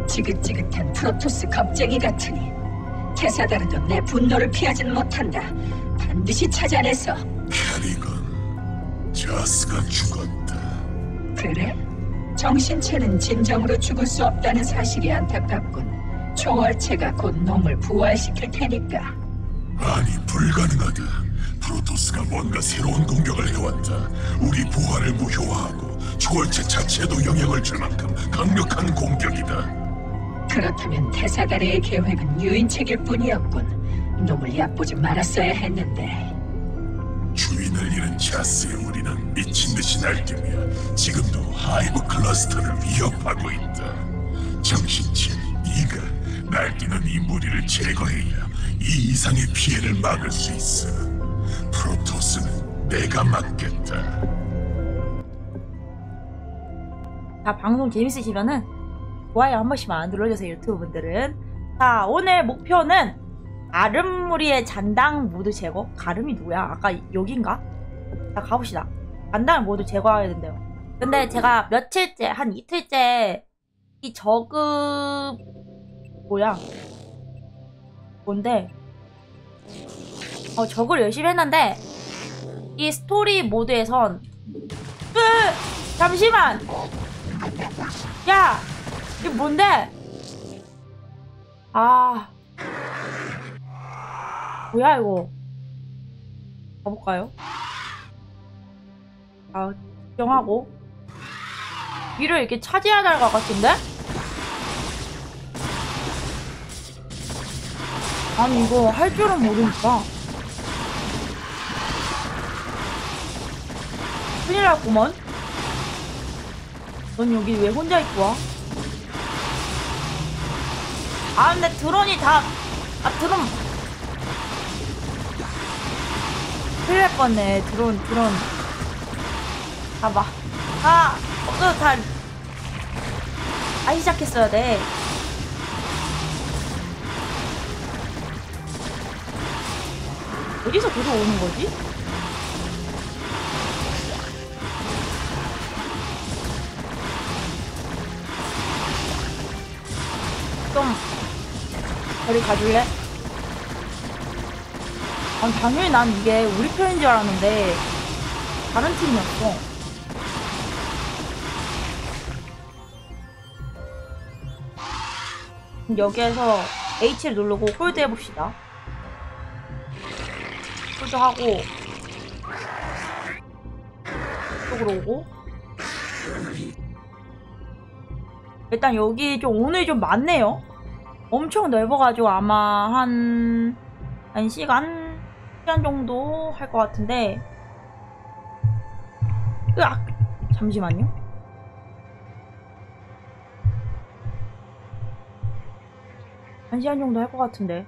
지긋지긋한 프로토스 겁쟁이 같으니 테사다르도 내 분노를 피하진 못한다. 반드시 찾아내서. 캐리건, 자스가 죽었다. 그래? 정신체는 진정으로 죽을 수 없다는 사실이 안타깝군. 초월체가 곧 놈을 부활시킬 테니까. 아니, 불가능하다. 프로토스가 뭔가 새로운 공격을 해왔다. 우리 부활을 무효화하고 초월체 자체에도 영향을 줄 만큼 강력한 공격이다. 그렇다면 테사다르의 계획은 유인책일 뿐이었군. 놈을 얕보지 말았어야 했는데. 주인을 잃은 자스의 우리는 미친 듯이 날뛰며 지금도 하이브 클러스터를 위협하고 있다. 정신체, 네가 날뛰는 이 무리를 제거해야 이 이상의 피해를 막을 수 있어. 프로토스는 내가 막겠다. 자, 방송 재밌으시면은 좋아요 한 번씩만 눌러주세요, 유튜브 분들은. 자, 오늘 목표는 가름무리의 잔당 모두 제거? 가름이 누구야? 아까 여긴가? 자, 가봅시다. 잔당을 모두 제거해야 된대요. 근데 제가 며칠째, 한 이틀째 이 저그 뭐야? 뭔데? 저그를 열심히 했는데 이 스토리 모드에선 잠시만! 야! 이게 뭔데? 아... 뭐야 이거? 가볼까요? 아, 걱정하고 위를 이렇게 차지해야 될 것 같은데? 아니 이거 할 줄은 모르니까 큰일 났구먼. 넌 여기 왜 혼자 있고 와? 아 근데 드론이 다... 드론... 큰일 날 뻔네. 드론 봐봐. 다 시작했어야 돼. 어디서 들어오는 거지? 좀 저리 가줄래? 아니, 당연히 난 이게 우리 편인 줄 알았는데 다른 팀이었어. 여기에서 H를 누르고 홀드 해봅시다. 홀드 하고 이쪽으로 오고. 일단 여기 좀 오늘 좀 많네요. 엄청 넓어가지고 아마 한 시간 정도 할 것 같은데. 으악! 잠시만요. 한 시간 정도 할 것 같은데.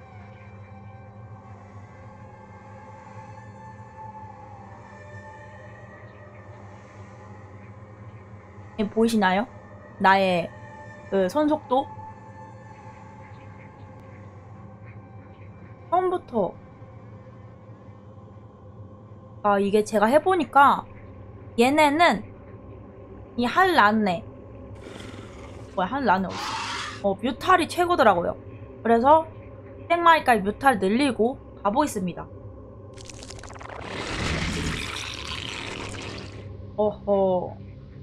보이시나요? 나의 그 손속도? 처음부터 이게 제가 해보니까 얘네는 이 한란네 뭐야 한란네 뮤탈이 최고더라고요. 그래서 100마리까지 뮤탈 늘리고 가보겠습니다. 어허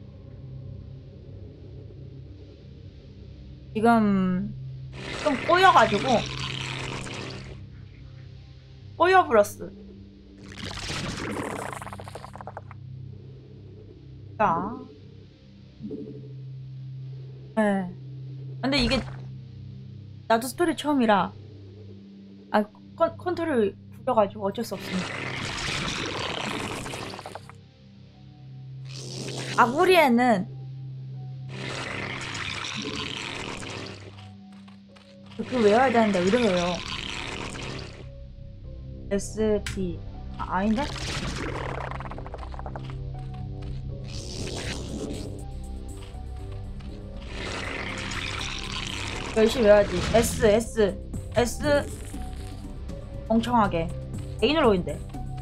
지금 좀 꼬여가지고 꼬여버렸어. 자, 네. 근데 이게 나도 스토리 처음이라 컨트롤 풀려가지고 어쩔 수 없습니다. 아구리에는 그거 외워야 되는데 이래요. SP 아닌데? 열심히 외워야지. S 멍청하게 A눌러인데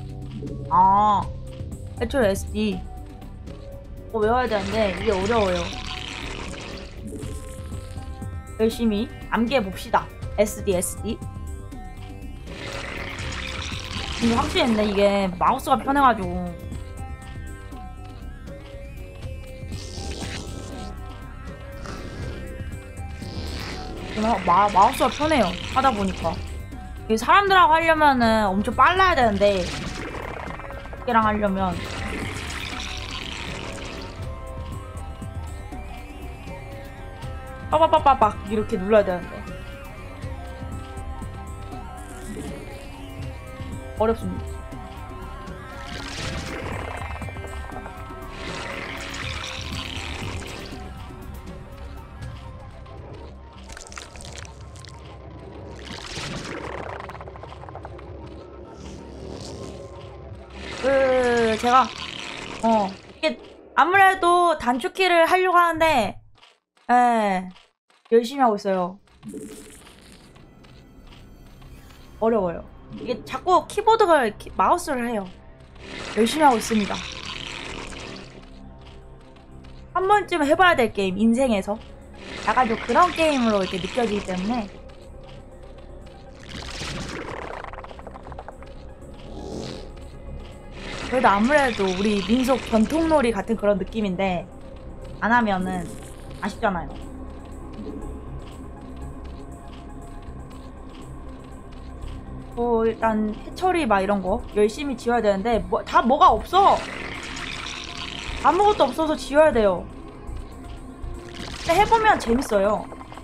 애초에 SD 외워야 되는데 이게 어려워요. 열심히 암기해봅시다. SD. 근데 확실히 했네. 이게 마우스가 편해가지고. 마우스가 편해요. 하다보니까. 사람들하고 하려면은 엄청 빨라야 되는데, 걔랑 하려면. 빠바바바박 이렇게 눌러야 되는데. 어렵습니다. 제가 이게 아무래도 단축키를 하려고 하는데 열심히 하고 있어요. 어려워요. 이게 자꾸 키보드가 마우스를 해요. 열심히 하고 있습니다. 한 번쯤 해봐야 될 게임, 인생에서. 약간 좀 그런 게임으로 이렇게 느껴지기 때문에. 그래도 아무래도 우리 민속 전통놀이 같은 그런 느낌인데 안 하면은 아쉽잖아요. 일단 해처리 막 이런 거 열심히 지어야 되는데 뭐가 없어. 아무것도 없어서 지어야 돼요. 근데 해보면 재밌어요.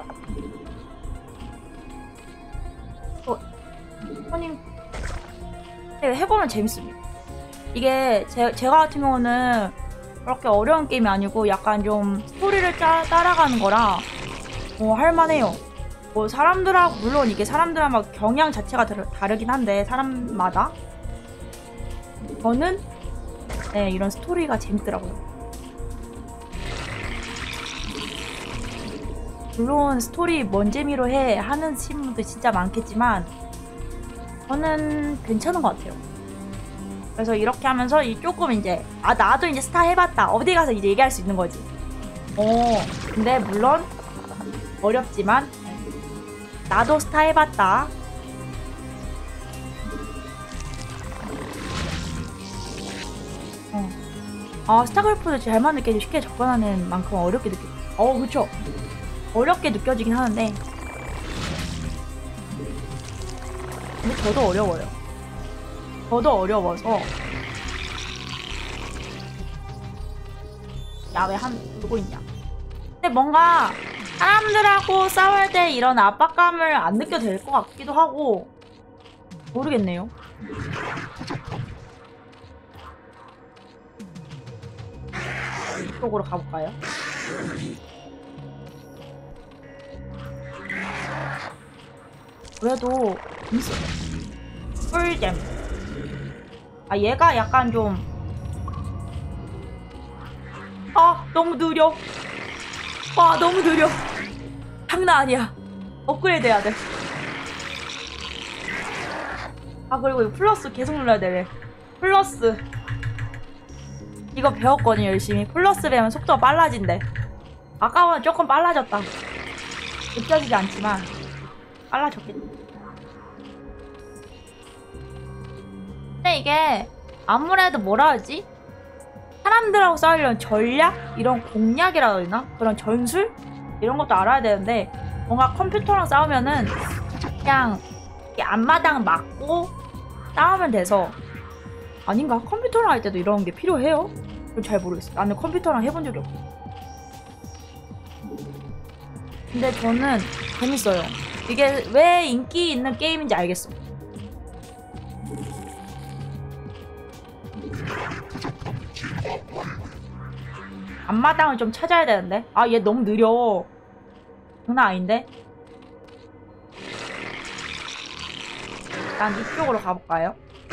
손님 해보면 재밌습니다. 이게 제가 같은 경우는 그렇게 어려운 게임이 아니고 약간 좀 스토리를 따라가는 거라 할만해요. 사람들하고 물론 이게 사람들랑 막 경향 자체가 다르긴 한데 사람마다 저는 이런 스토리가 재밌더라고요. 물론 스토리 뭔 재미로 하는 친구들 진짜 많겠지만 저는 괜찮은 것 같아요. 그래서 이렇게 하면서 조금 이제 나도 이제 스타 해봤다 어디 가서 이제 얘기할 수 있는 거지. 근데 물론 어렵지만 나도 스타 해봤다. 스타크래프트 잘만 느껴지고 쉽게 접근하는 만큼 어렵게 그쵸. 어렵게 느껴지긴 하는데 근데 저도 어려워요. 저도 어려워서 야 왜 누구 있냐. 근데 뭔가 사람들하고 싸울 때 이런 압박감을 안 느껴도 될 것 같기도 하고 모르겠네요. 이쪽으로 가볼까요? 그래도 꿀잼. 얘가 약간 좀 너무 느려. 너무 느려. 장난 아니야. 업그레이드 해야 돼. 그리고 이거 플러스 계속 눌러야 되네. 플러스 이거 배웠거든요. 열심히 플러스 배우면 속도가 빨라진대. 아까보다 조금 빨라졌다. 느껴지지 않지만 빨라졌겠지. 근데 이게 아무래도 뭐라 하지? 사람들하고 싸우려면 전략? 이런 공략이라 해야 되나? 그런 전술? 이런 것도 알아야 되는데 뭔가 컴퓨터랑 싸우면은 그냥 앞마당 맞고 싸우면 돼서 아닌가? 컴퓨터랑 할 때도 이런 게 필요해요? 그건 잘 모르겠어. 나는 컴퓨터랑 해본 적이 없어. 근데 저는 재밌어요. 이게 왜 인기 있는 게임인지 알겠어. 앞마당을 좀 찾아야 되는데. 얘 너무 느려. 장난 아닌데? 일단 이쪽으로 가볼까요?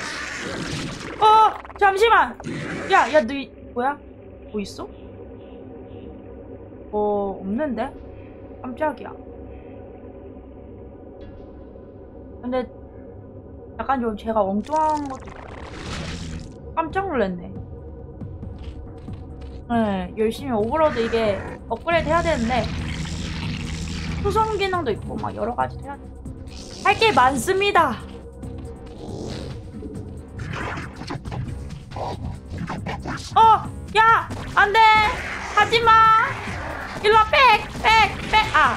잠시만! 야, 너 뭐야? 뭐 있어? 없는데? 깜짝이야. 근데 약간 좀 제가 엉뚱한 것도 깜짝 놀랐네. 열심히 오버로드 이게 업그레이드 해야 되는데 수송 기능도 있고 막 여러 가지 해야 돼. 할 게 많습니다. 야, 안 돼. 하지 마. 일로 와, 백. 아.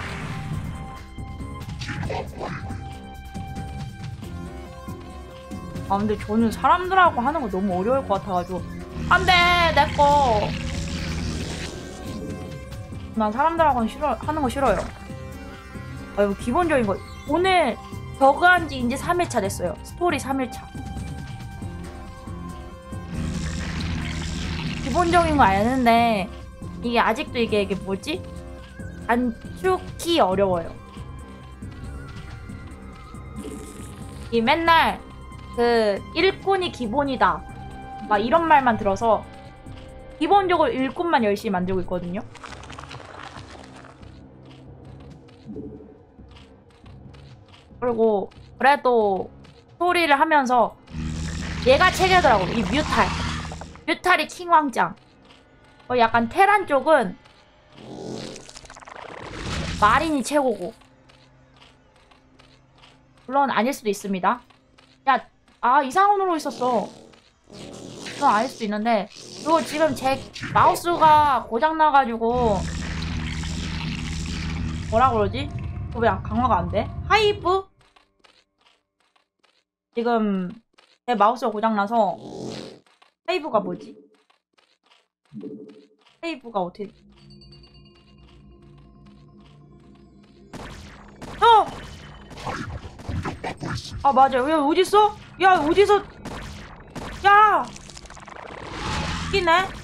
근데 저는 사람들하고 하는 거 너무 어려울 것 같아가지고. 안 돼, 내 거. 난 사람들하고 하는 거 싫어요. 이거 기본적인 거. 오늘 저거 한 지 이제 3일차 됐어요. 스토리 3일차. 기본적인 거 아는데, 이게 아직도 이게 뭐지? 단축키 어려워요. 이 맨날 일꾼이 기본이다. 막 이런 말만 들어서 기본적으로 일꾼만 열심히 만들고 있거든요. 그리고 그래도 스토리를 하면서 얘가 체계더라고. 이 뮤탈이 킹왕짱. 약간 테란 쪽은 마린이 최고고. 물론 아닐 수도 있습니다. 이상원으로 있었어. 그건 아닐 수도 있는데. 그리고 지금 제 마우스가 고장나가지고 뭐라 그러지? 왜 강화가 안 돼? 하이브? 지금 제 마우스가 고장나서 하이브가 뭐지? 하이브가 어떻게 맞아. 야, 어딨어? 야, 어디서? 야! 끼네?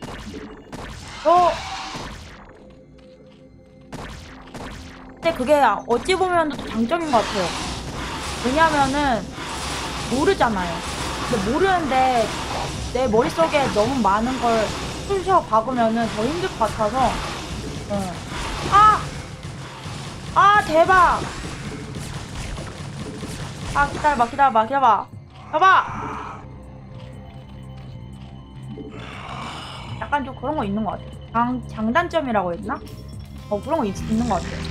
근데 그게 어찌 보면 또 장점인 것 같아요. 왜냐면은 모르잖아요. 근데 모르는데 내 머릿속에 너무 많은 걸 쑤셔 박으면은 더 힘들 것 같아서. 대박! 기다려봐. 봐봐! 약간 좀 그런 거 있는 것 같아. 장단점이라고 했나? 그런 거 있는 것 같아.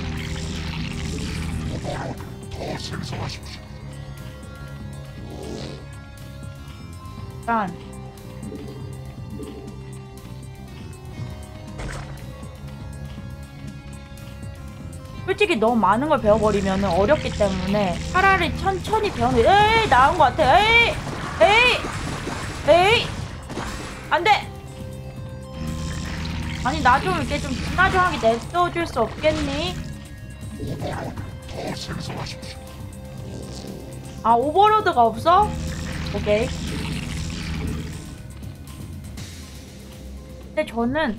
일단 솔직히 너무 많은 걸 배워버리면 어렵기 때문에 차라리 천천히 배우는 게 나은 것 같아. 에이! 안 돼! 아니, 나 좀 이렇게 좀 진화정하게 냅둬줄 수 없겠니? 오버로드가 없어? 오케이. 근데 저는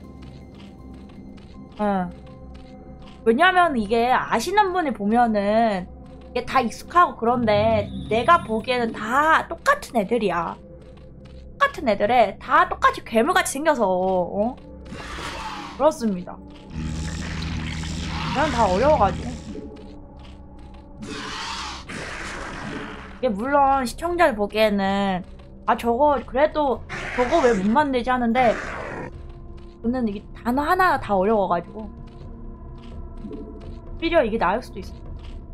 왜냐면 이게 아시는 분이 보면은 이게 다 익숙하고 그런데 내가 보기에는 다 똑같은 애들이야. 똑같은 애들에 다 똑같이 괴물같이 생겨서 그렇습니다. 그냥 다 어려워가지고. 이게 물론 시청자들 보기에는 그래도 저거 왜 못 만들지 하는데 저는 이게 단어 하나가 다 어려워가지고 오히려 이게 나을 수도 있어.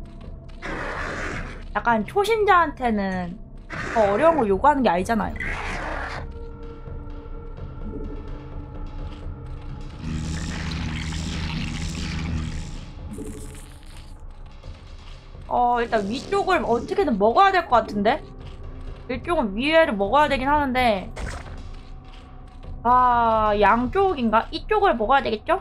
약간 초심자한테는 더 어려운 걸 요구하는 게 아니잖아요. 일단 위쪽을 어떻게든 먹어야 될 것 같은데? 이쪽은 위에를 먹어야 되긴 하는데 양쪽인가? 이쪽을 먹어야 되겠죠?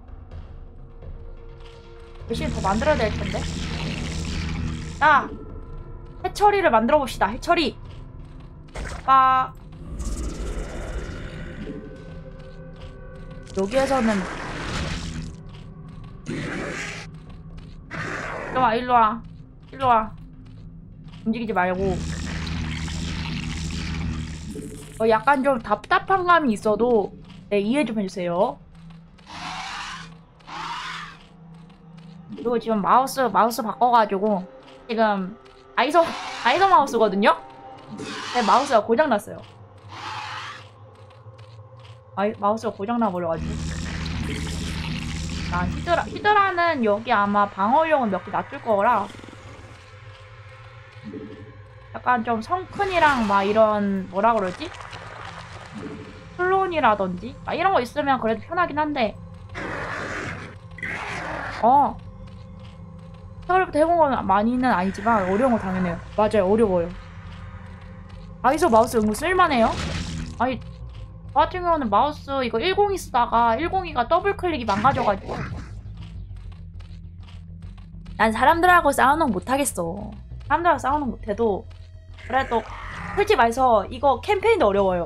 열심히 더 만들어야 될 텐데. 자! 해처리를 만들어 봅시다. 해처리! 여기에서는 일로와. 움직이지 말고. 약간 좀 답답한 감이 있어도 이해 좀 해주세요. 그리고 지금 마우스 바꿔가지고 지금 다이소 마우스거든요? 네, 마우스가 고장났어요. 마우스가 고장나버려가지고 일단 히드라는 여기 아마 방어력은 몇 개 낮출 거라 약간 좀 성큰이랑 막 이런 뭐라 그러지? 클론이라든지 막 이런 거 있으면 그래도 편하긴 한데 생각해보니까 해본 건 많이는 아니지만 어려운 거 당연해요. 맞아요, 어려워요. 아이소 마우스 은근 쓸만해요. 아니 저 같은 경우는 마우스 이거 102 쓰다가 102가 더블 클릭이 망가져가지고 난 사람들하고 싸우는 거 못하겠어. 사람들하고 싸우는 거 못해도 그래도 솔직히 말해서 이거 캠페인도 어려워요.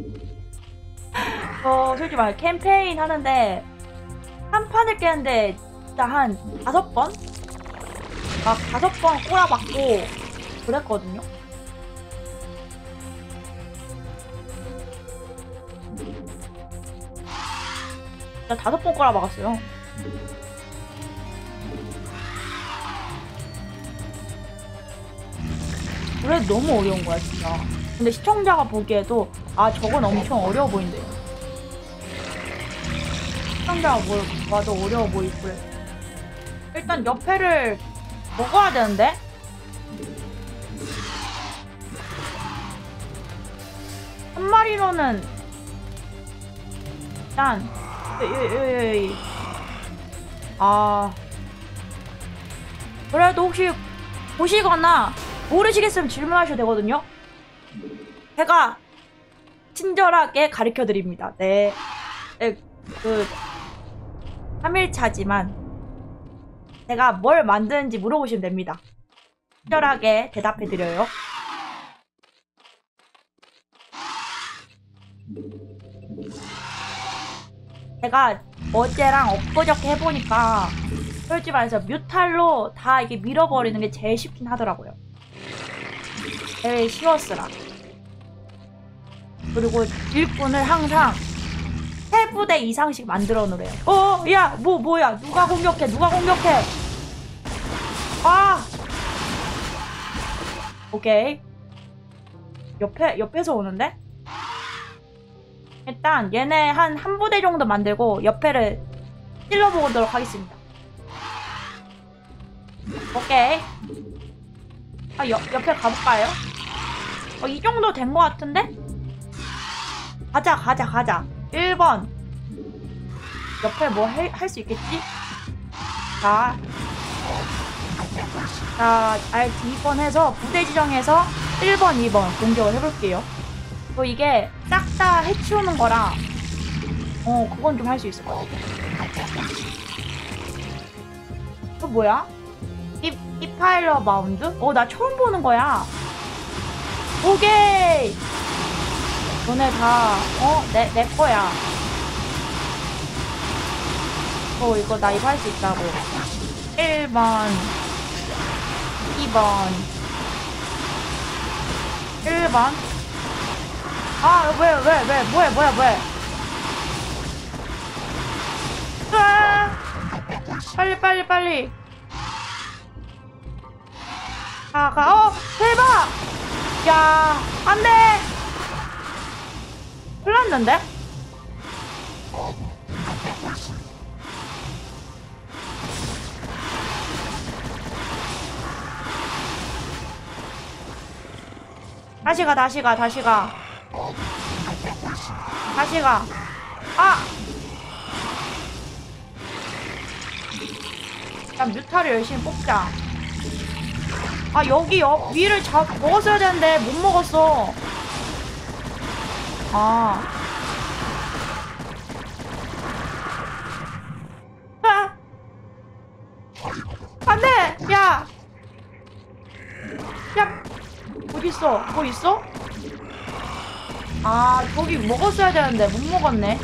솔직히 말해 캠페인 하는데 한 판을 깨는데 진짜 한 5번? 막 5번 꼬라박고 그랬거든요. 진짜 5번 꼬라박았어요. 그래도 너무 어려운 거야 진짜. 근데 시청자가 보기에도 아 저건 엄청 어려워 보인대요. 시청자가 봐도 어려워 보이고 그래. 일단 옆에를 먹어야 되는데? 한 마리로는 일단 그래도 혹시 보시거나 모르시겠으면 질문하셔도 되거든요. 제가 친절하게 가르쳐드립니다. 네, 3일차지만 제가 뭘 만드는지 물어보시면 됩니다. 친절하게 대답해드려요. 제가 어제랑 엊그저께 해보니까 솔직히 말해서 뮤탈로 다 이게 밀어버리는 게 제일 쉽긴 하더라고요. 제일 쉬웠으라. 그리고 일꾼을 항상 3부대 이상씩 만들어 놓으래요. 야, 뭐야? 누가 공격해? 오케이. 옆에서 오는데? 일단 얘네 한 부대 정도 만들고 옆에를 찔러보도록 하겠습니다. 오케이. 옆에 가볼까요? 이 정도 된 것 같은데? 가자. 1번. 옆에 뭐 할 수 있겠지? 자, RT 2번 해서 부대 지정해서 1번, 2번 공격을 해볼게요. 이게 싹 다 해치우는 거라 그건 좀 할 수 있을 것 같아. 또 뭐야? 이파일러 마운드? 나 처음 보는 거야. 오케이! 너네 다 내 거야. 이거 나 이거 할 수 있다고. 1번 2번 1번 뭐야 빨리 대박! 야, 안돼! 큰일 났는데? 다시 가. 일단 뮤타를 열심히 뽑자. 여기 위를 먹었어야 되는데 못 먹었어. 안돼! 야, 어딨어? 뭐 있어? 저기 먹었어야 되는데 못 먹었네.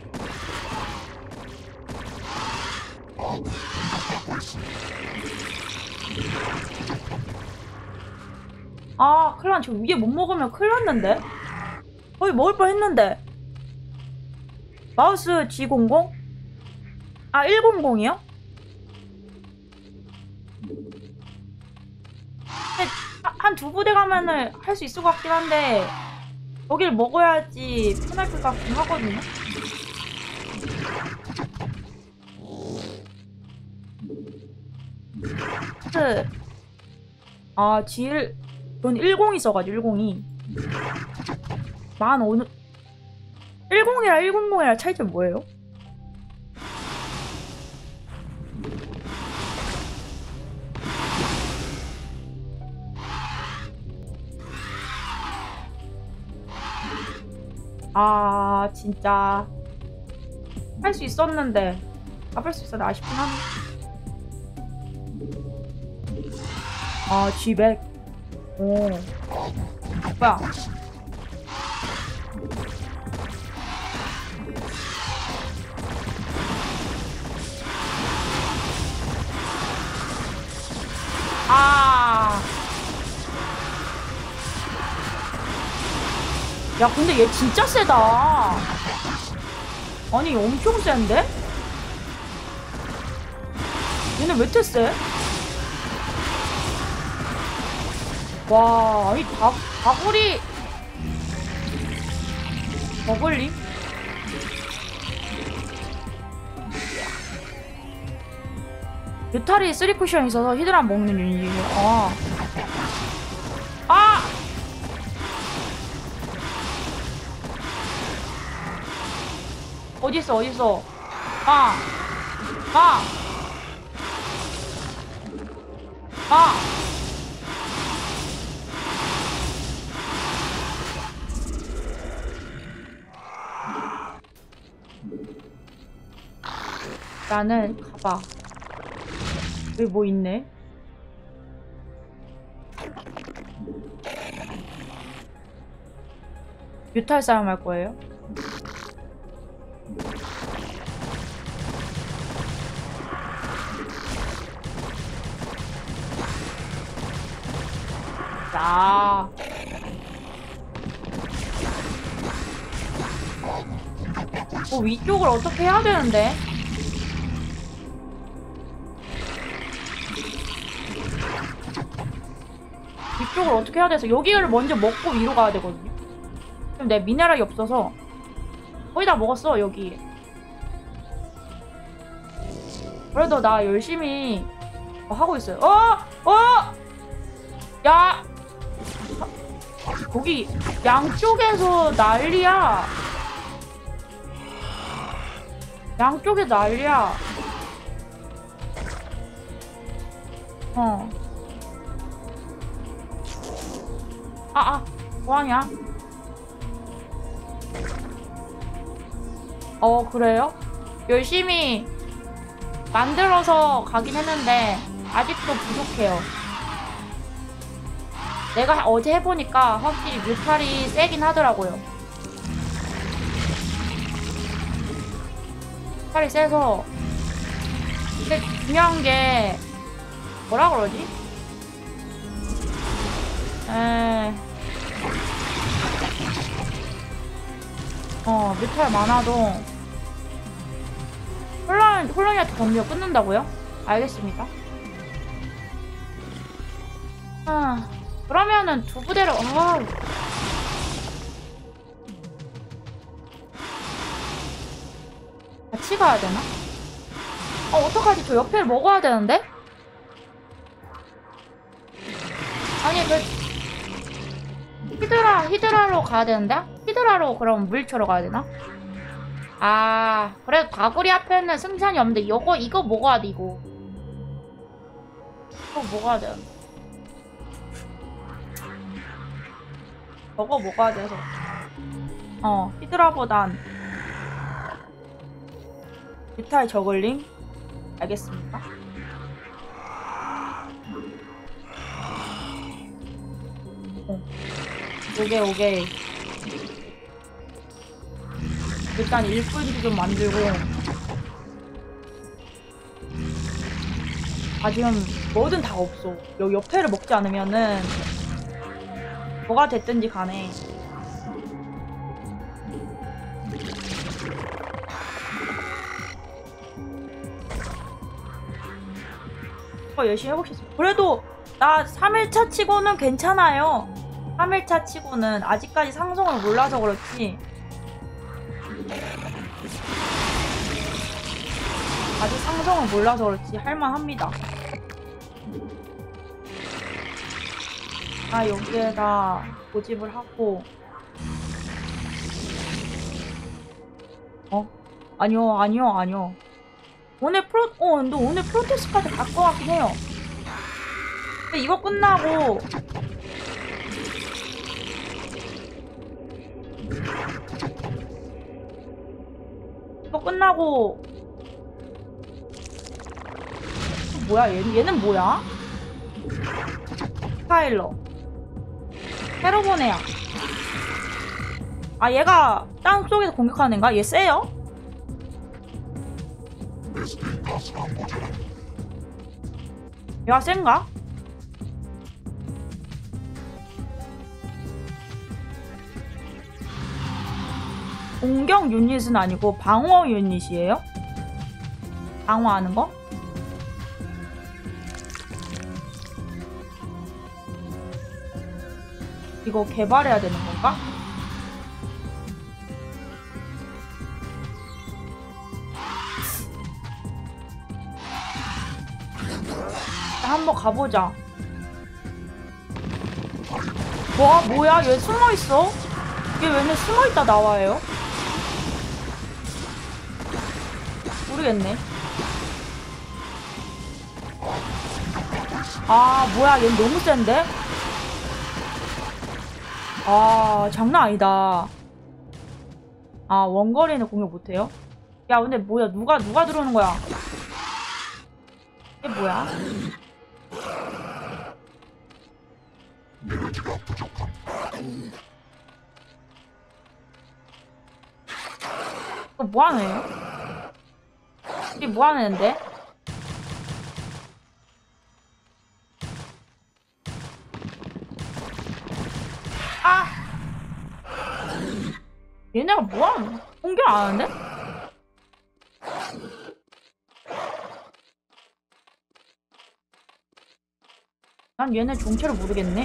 큰일 났네. 저 위에 못 먹으면 큰일 났는데? 거의 먹을 뻔 했는데. 마우스 G00? 100이요? 한 2부대 가면은 할 수 있을 것 같긴 한데 여길 먹어야지 편할 것 같긴 하거든요. 아, G1 전 10 있어가지고 10이 만 어느 10이랑 100이랑 차이점 뭐예요? 아 진짜 할 수 있었는데 잡을 수 있었는데 아쉽긴 하네. 아 G100 오 뭐야 아 야 근데 얘 진짜 세다. 아니 엄청 센데? 얘네 왜 이렇게 세? 와 아니 다구리 버글리? 뮤탈이 3쿠션 있어서 히드라 먹는 유닛이에요. 아! 어딨어 어딨어 아! 나는 가봐. 여기 뭐 있네? 뮤탈 싸움 할 거예요? 자. 위쪽을 어떻게 해야 되는데? 위쪽을 어떻게 해야 돼서 여기를 먼저 먹고 위로 가야 되거든요. 지금 내 미네랄이 없어서 거의 다 먹었어 여기. 그래도 나 열심히 하고 있어요. 야! 거기 양쪽에서 난리야. 양쪽에 난리야. 뭐하냐? 그래요? 열심히 만들어서 가긴 했는데 아직도 부족해요. 내가 어제 해보니까 확실히 뮤탈이 세긴 하더라고요. 뮤탈이 세서 근데 중요한 게 뭐라 그러지? 뮤탈 많아도 홀로니한테 덤비가 끊는다고요? 알겠습니다. 그러면은 두 부대로 같이 가야 되나? 어떡하지? 저 옆에를 먹어야 되는데? 아니 히드라로 가야 되는데? 히드라로 그럼 물리쳐러 가야 되나? 그래도 다구리 앞에는 승산이 없는데 이거 먹어야 돼. 이거 먹어야 돼. 저거 먹어야 돼서 히드라보단 뮤탈 저글링? 알겠습니다. 오케이. 일단 일꾼지 좀 만들고. 지금 뭐든 다 없어. 여기 옆에를 먹지 않으면은 뭐가 됐든지 간에 열심히 해보겠습니다. 그래도 나 3일차 치고는 괜찮아요. 3일차 치고는 아직까지 상성을 몰라서 그렇지 아직 상성을 몰라서 그렇지 할만합니다. 아, 여기에다 고집을 하고. 아니요. 근데 오늘 프로토스까지 갈 것 같긴 해요. 근데 이거 끝나고. 뭐야, 얘는 뭐야? 스타일러. 페로보네야. 아, 얘가 땅속에서 공격하는 애인가? 얘 세요? 얘가 센가? 공격 유닛은 아니고 방어 유닛이에요? 방어하는 거? 이거 개발해야 되는 건가? 한번 가보자. 와, 뭐야? 얘 숨어있어? 얘 왜냐 숨어있다 나와요? 모르겠네. 아, 뭐야? 얘 너무 센데? 아, 장난 아니다. 아, 원거리는 공격 못해요? 야, 근데 뭐야? 누가 들어오는 거야? 이게 뭐야? 이거 뭐하는 애요? 이게 뭐하는 애인데? 아! 얘네가 뭐하는 공격 안 하는데? 난 얘네 정체를 모르겠네.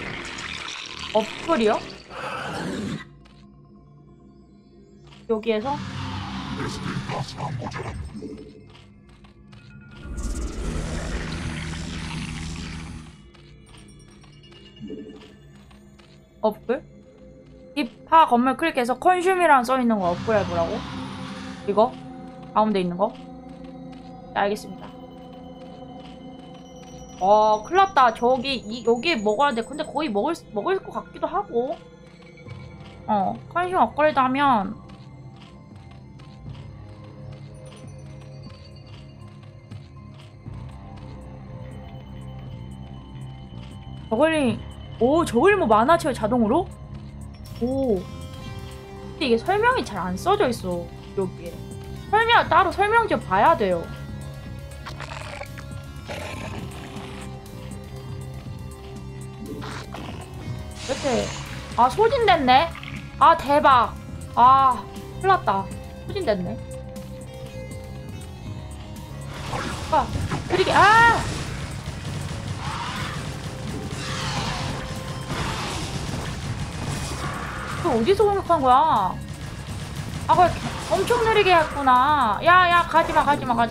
어플이요? 여기에서? 어플? 힙하 건물 클릭해서 컨슘이랑 써있는 거 어플 해보라고? 이거? 가운데 있는 거? 네, 알겠습니다. 큰일났다. 여기 먹어야 돼. 근데 거의 먹을 것 같기도 하고. 컨슘 업그레이드 하면 저글링 뭐 많아져요, 자동으로? 근데 이게 설명이 잘 안 써져 있어, 여기에. 따로 설명지 봐야 돼요. 이렇게. 아, 소진됐네? 아, 대박. 아, 큰일났다. 소진됐네. 그리게, 어디서 공격한 거야? 그걸 엄청 느리게 했구나. 야, 가지마.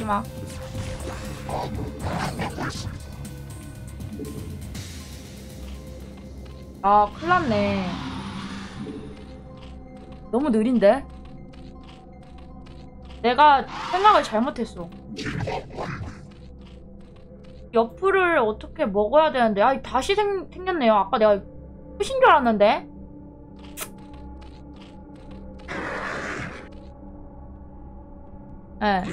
아, 큰일났네. 너무 느린데? 내가 생각을 잘못했어. 옆을 어떻게 먹어야 되는데. 다시 생겼네요. 아까 내가 끝인 줄 알았는데. 네.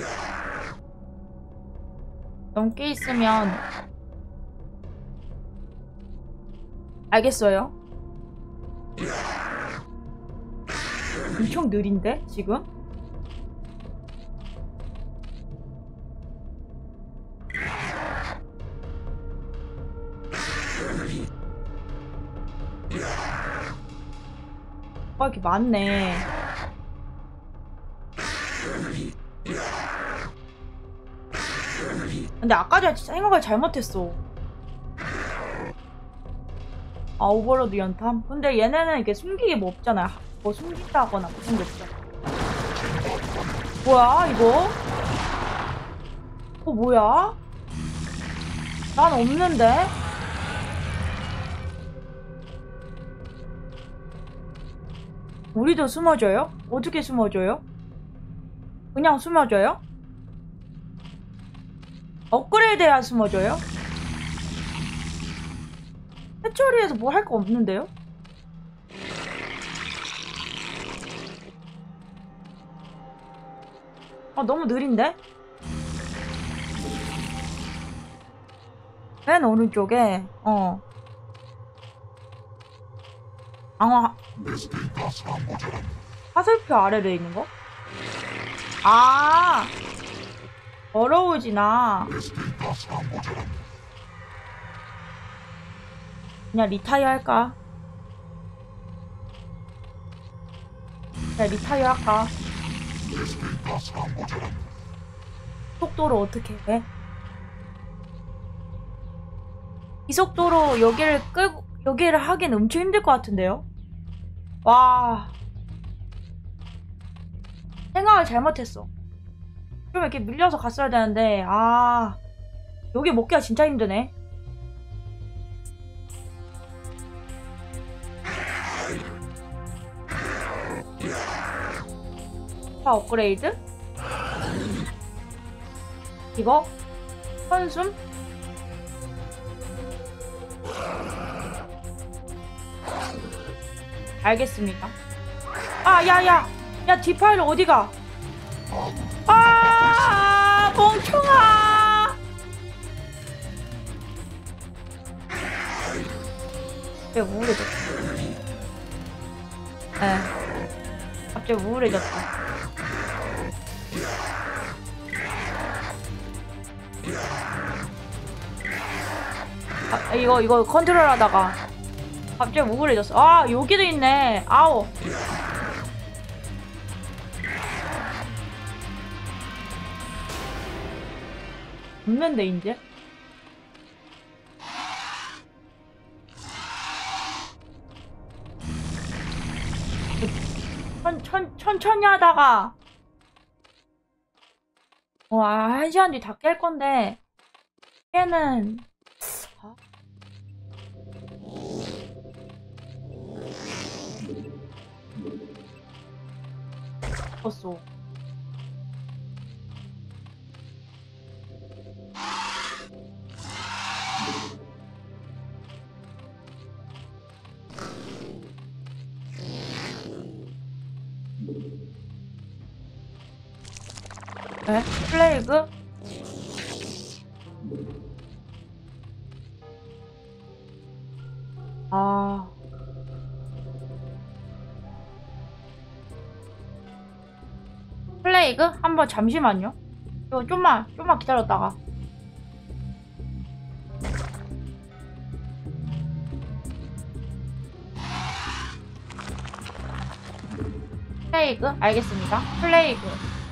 넘게 있으면 알겠어요. 엄청 느린데 지금? 이렇게 많네. 근데 아까 전에 진짜 생각을 잘못했어. 오버로드 연탐? 근데 얘네는 이렇게 숨기기 뭐 없잖아요. 뭐 숨긴다거나 무슨 게 없잖아. 뭐야 이거? 뭐야? 난 없는데? 우리도 숨어줘요? 어떻게 숨어줘요? 그냥 숨어줘요? 업그레이드해야 숨어줘요? 해처리에서 뭐 할 거 없는데요? 아, 너무 느린데? 맨 오른쪽에 화살표 아래에 있는 거? 아, 더러우지나. 그냥 리타이어 할까? 그냥 리타이어 할까? 속도를 어떻게 해? 이 속도로 여기를 끌고 여기를 하긴 엄청 힘들 것 같은데요? 와, 생각을 잘못했어. 좀 이렇게 밀려서 갔어야 되는데, 아, 여기 먹기가 진짜 힘드네. 파 업그레이드? 이거? 현숨? 알겠습니다. 아, 야, 디파일러 어디가? 아, 멍청아! 갑자기 우울해졌다. 갑자기 우울해졌다. 아, 이거 컨트롤 하다가 갑자기 우울해졌어. 아, 여기도 있네. 아우. 없는데, 이제? 천천히 하다가 1시간 뒤 다 깰 건데 걔는 었어. 에? 플레이그? 아, 플레이그? 한번 잠시만요. 이거 좀만 기다렸다가. 플레이그? 알겠습니다. 플레이그.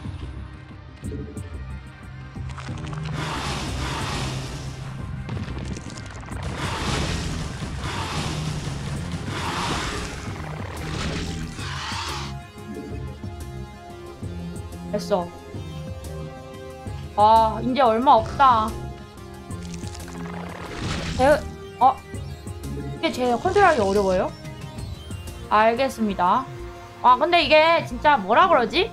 됐어. 아, 이제 얼마 없다. 이게 제 컨트롤하기 어려워요? 알겠습니다. 아, 근데 이게 진짜 뭐라 그러지?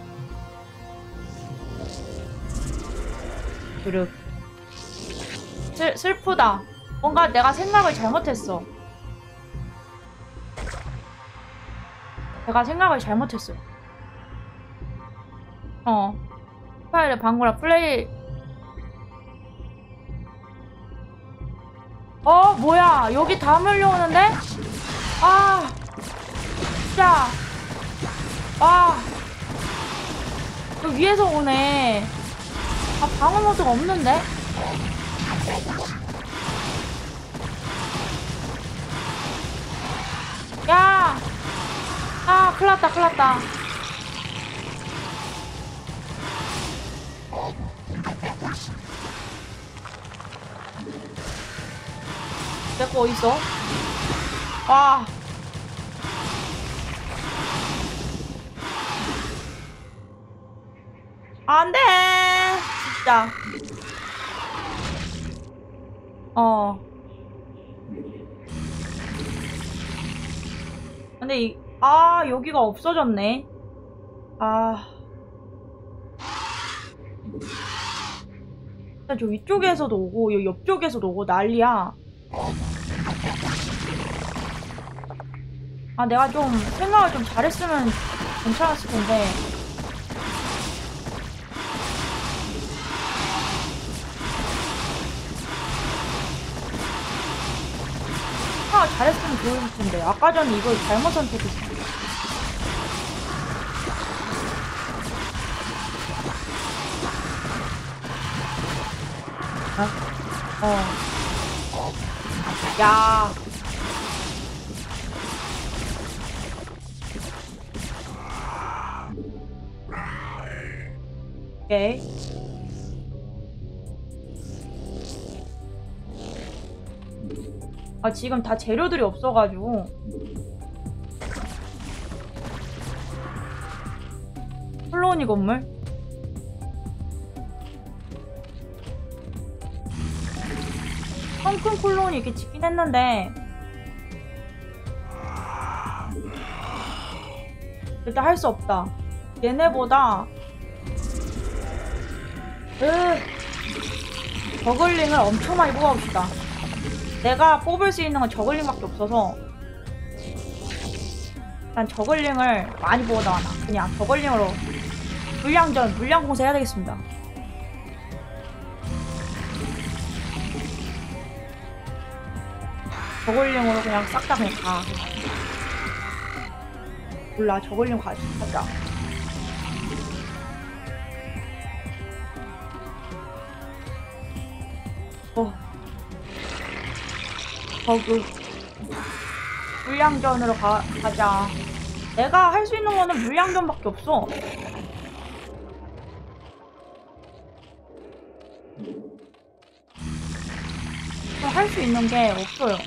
그릇. 슬프다. 뭔가 내가 생각을 잘못했어. 내가 생각을 잘못했어. 파일의 방구라 플레이. 뭐야, 여기 다 몰려오는데? 아, 진짜. 아, 여기 위에서 오네. 아, 방어 모드가 없는데? 야! 아, 큰일났다. 내 거 어딨어? 와. 안 돼! 진짜. 어. 근데 여기가 없어졌네. 아. 일단 저 위쪽에서도 오고, 여기 옆쪽에서도 오고, 난리야. 아, 내가 좀 생각을 좀 잘했으면 괜찮았을 텐데. 생각을 잘했으면 좋을 텐데. 아까 전에 이걸 잘못 선택했어. 야. 오케이. 아, 지금 다 재료들이 없어가지고. 콜로니 건물? 펑큰 콜로니 이렇게 짓긴 했는데 일단 할 수 없다. 얘네보다 저글링을 엄청 많이 뽑아봅시다. 내가 뽑을 수 있는 건 저글링밖에 없어서 일단 저글링을 많이 뽑아놔. 그냥 저글링으로 물량 공세 해야 되겠습니다. 저글링으로 그냥 싹 다 그냥 가. 몰라, 저글링 가자. 버그 물량전으로 가자. 내가 할 수 있는 거는 물량전밖에 없어. 할 수 있는 게 없어요.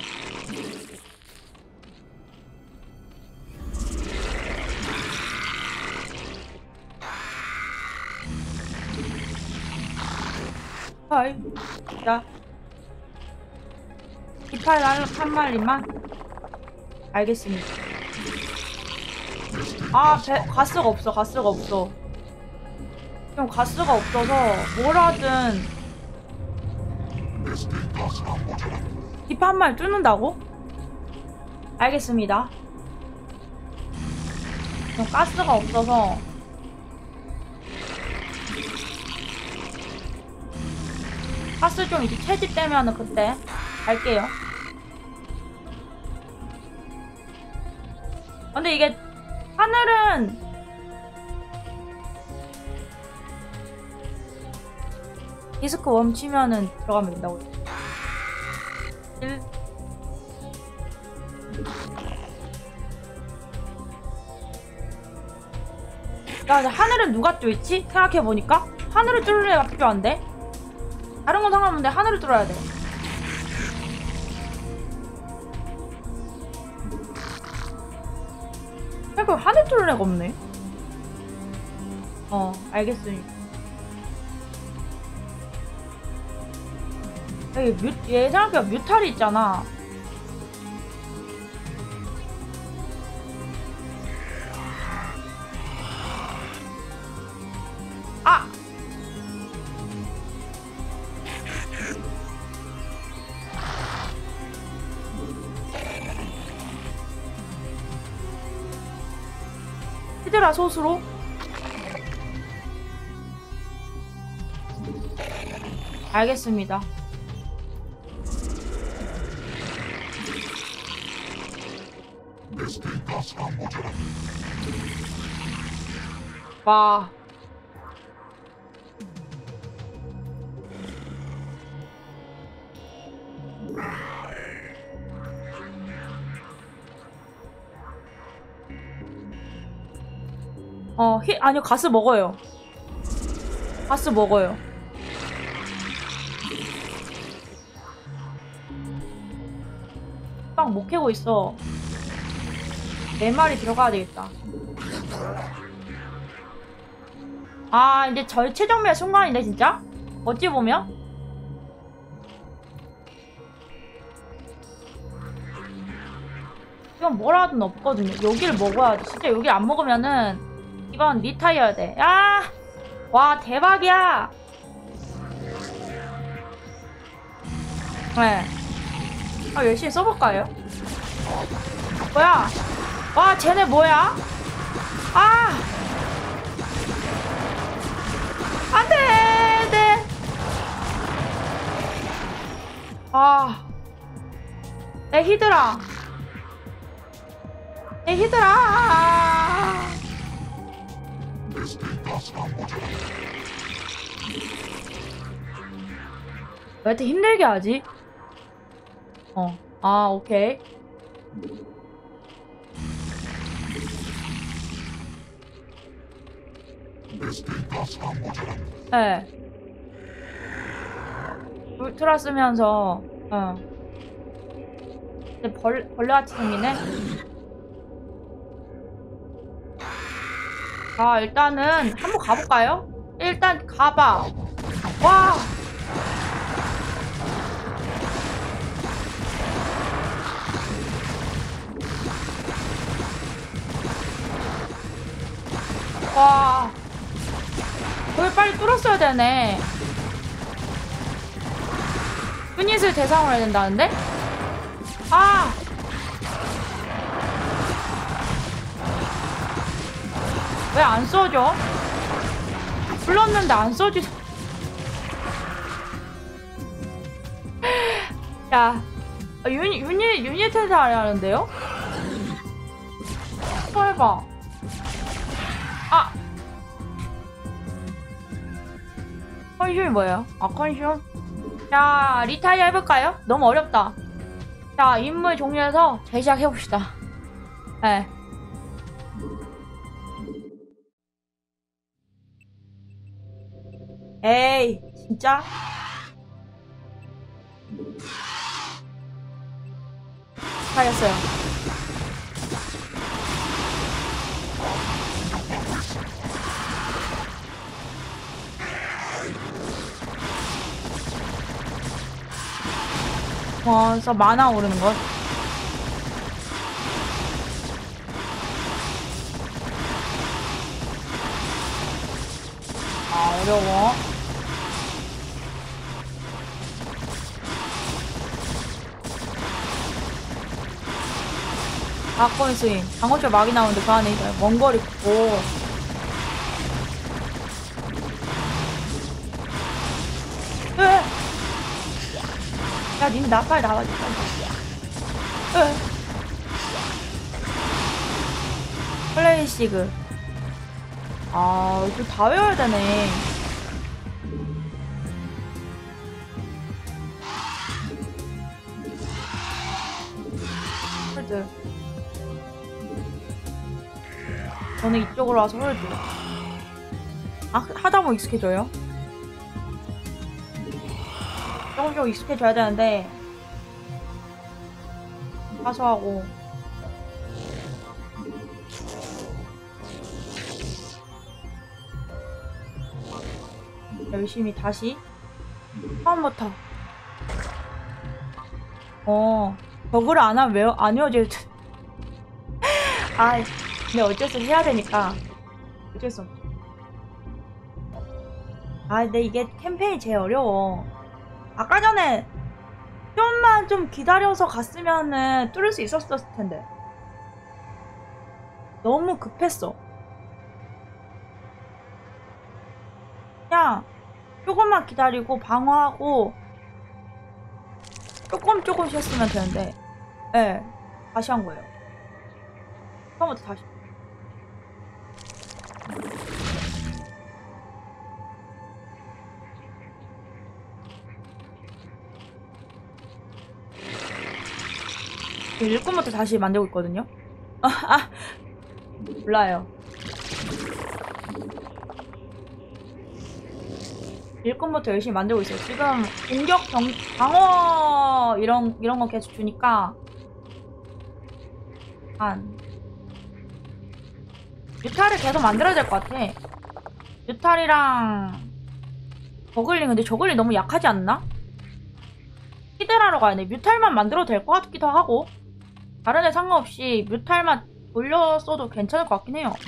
자, 기팔 한 마리만. 알겠습니다. 아, 가스가 없어. 지금 가스가 없어서 뭘 하든 기파 한 마리 뚫는다고? 알겠습니다. 지금 가스가 없어서 가스 좀 이제 채집되면은 그때 갈게요. 근데 이게 하늘은 디스크 멈추면은 들어가면 된다고. 1 야, 하늘은 누가 뚫지? 생각해보니까 하늘을 뚫을 애가 필요한데? 다른 건 상관없는데 하늘을 뚫어야 돼. 그럼 하늘 뚫을 애가 없네. 알겠습니다. 여기 얘 생각해봐. 뮤탈이 있잖아. 아! 히드라 소스로? 알겠습니다. 와. 아니요, 가스 먹어요. 가스 먹어요. 빵 못 캐고 있어. 4마리 들어가야 되겠다. 아, 이제 절체정멸 순간인데, 진짜? 어찌 보면? 지금 뭐라든 없거든요. 여기를 먹어야 돼. 진짜 여기 안 먹으면은 이번 리타이어야 돼. 야! 와 대박이야. 네. 열심히 써볼까요? 뭐야? 와 쟤네 뭐야? 아! 안돼! 네. 아. 내 히드라. 내 히드라. 왜 이렇게 힘들게 하지? 아, 오케이. 네. 울트라 쓰면서, 근데 벌레같이 생기네? 자, 일단은 한번 가볼까요? 일단 가봐. 와! 와. 거기 빨리 뚫었어야 되네. 유닛을 대상으로 해야 된다는데? 아! 왜 안 써져? 불렀는데 안 써지. 야, 유닛 대상하려는데요? 또 해봐. 아! 컨슘이 뭐예요? 아, 컨슘? 자, 리타이어 해볼까요? 너무 어렵다. 자, 인물 종류에서 재시작해봅시다. 네. 에이, 진짜? 잘했어요. 진짜 만화 오르는 것. 아, 어려워. 사건 스윙. 장어철 막이 나오는데 그 안에 먼 거리 있고. 야, 님 빨리 나와줘. 플레이시그. 아, 이거 다 외워야 되네. 홀드. 저는 이쪽으로 와서 홀드. 아, 하다 보면 익숙해져요. 조금씩 익숙해져야 되는데 사소하고. 열심히 다시 처음부터. 저거를 안 하면 안 외워질 듯. 아, 근데 어쩔 수 없이 해야 되니까 어쩔 수 없어. 아, 근데 이게 캠페인이 제일 어려워. 아까 전에 좀만 좀 기다려서 갔으면은 뚫을 수 있었을 텐데. 너무 급했어. 그냥 조금만 기다리고 방어하고 조금씩 했으면 되는데. 네, 다시 한 거예요. 처음부터 다시. 일꾼부터 다시 만들고 있거든요. 몰라요. 일꾼부터 열심히 만들고 있어요. 지금 공격, 방어 이런 거 계속 주니까 뮤탈을 계속 만들어야 될 것 같아. 뮤탈이랑 저글링. 근데 저글링 너무 약하지 않나? 히드라로 가야 돼. 뮤탈만 만들어도 될 것 같기도 하고. 다른 애 상관없이 뮤탈만 돌렸어도 괜찮을 것 같긴 해요.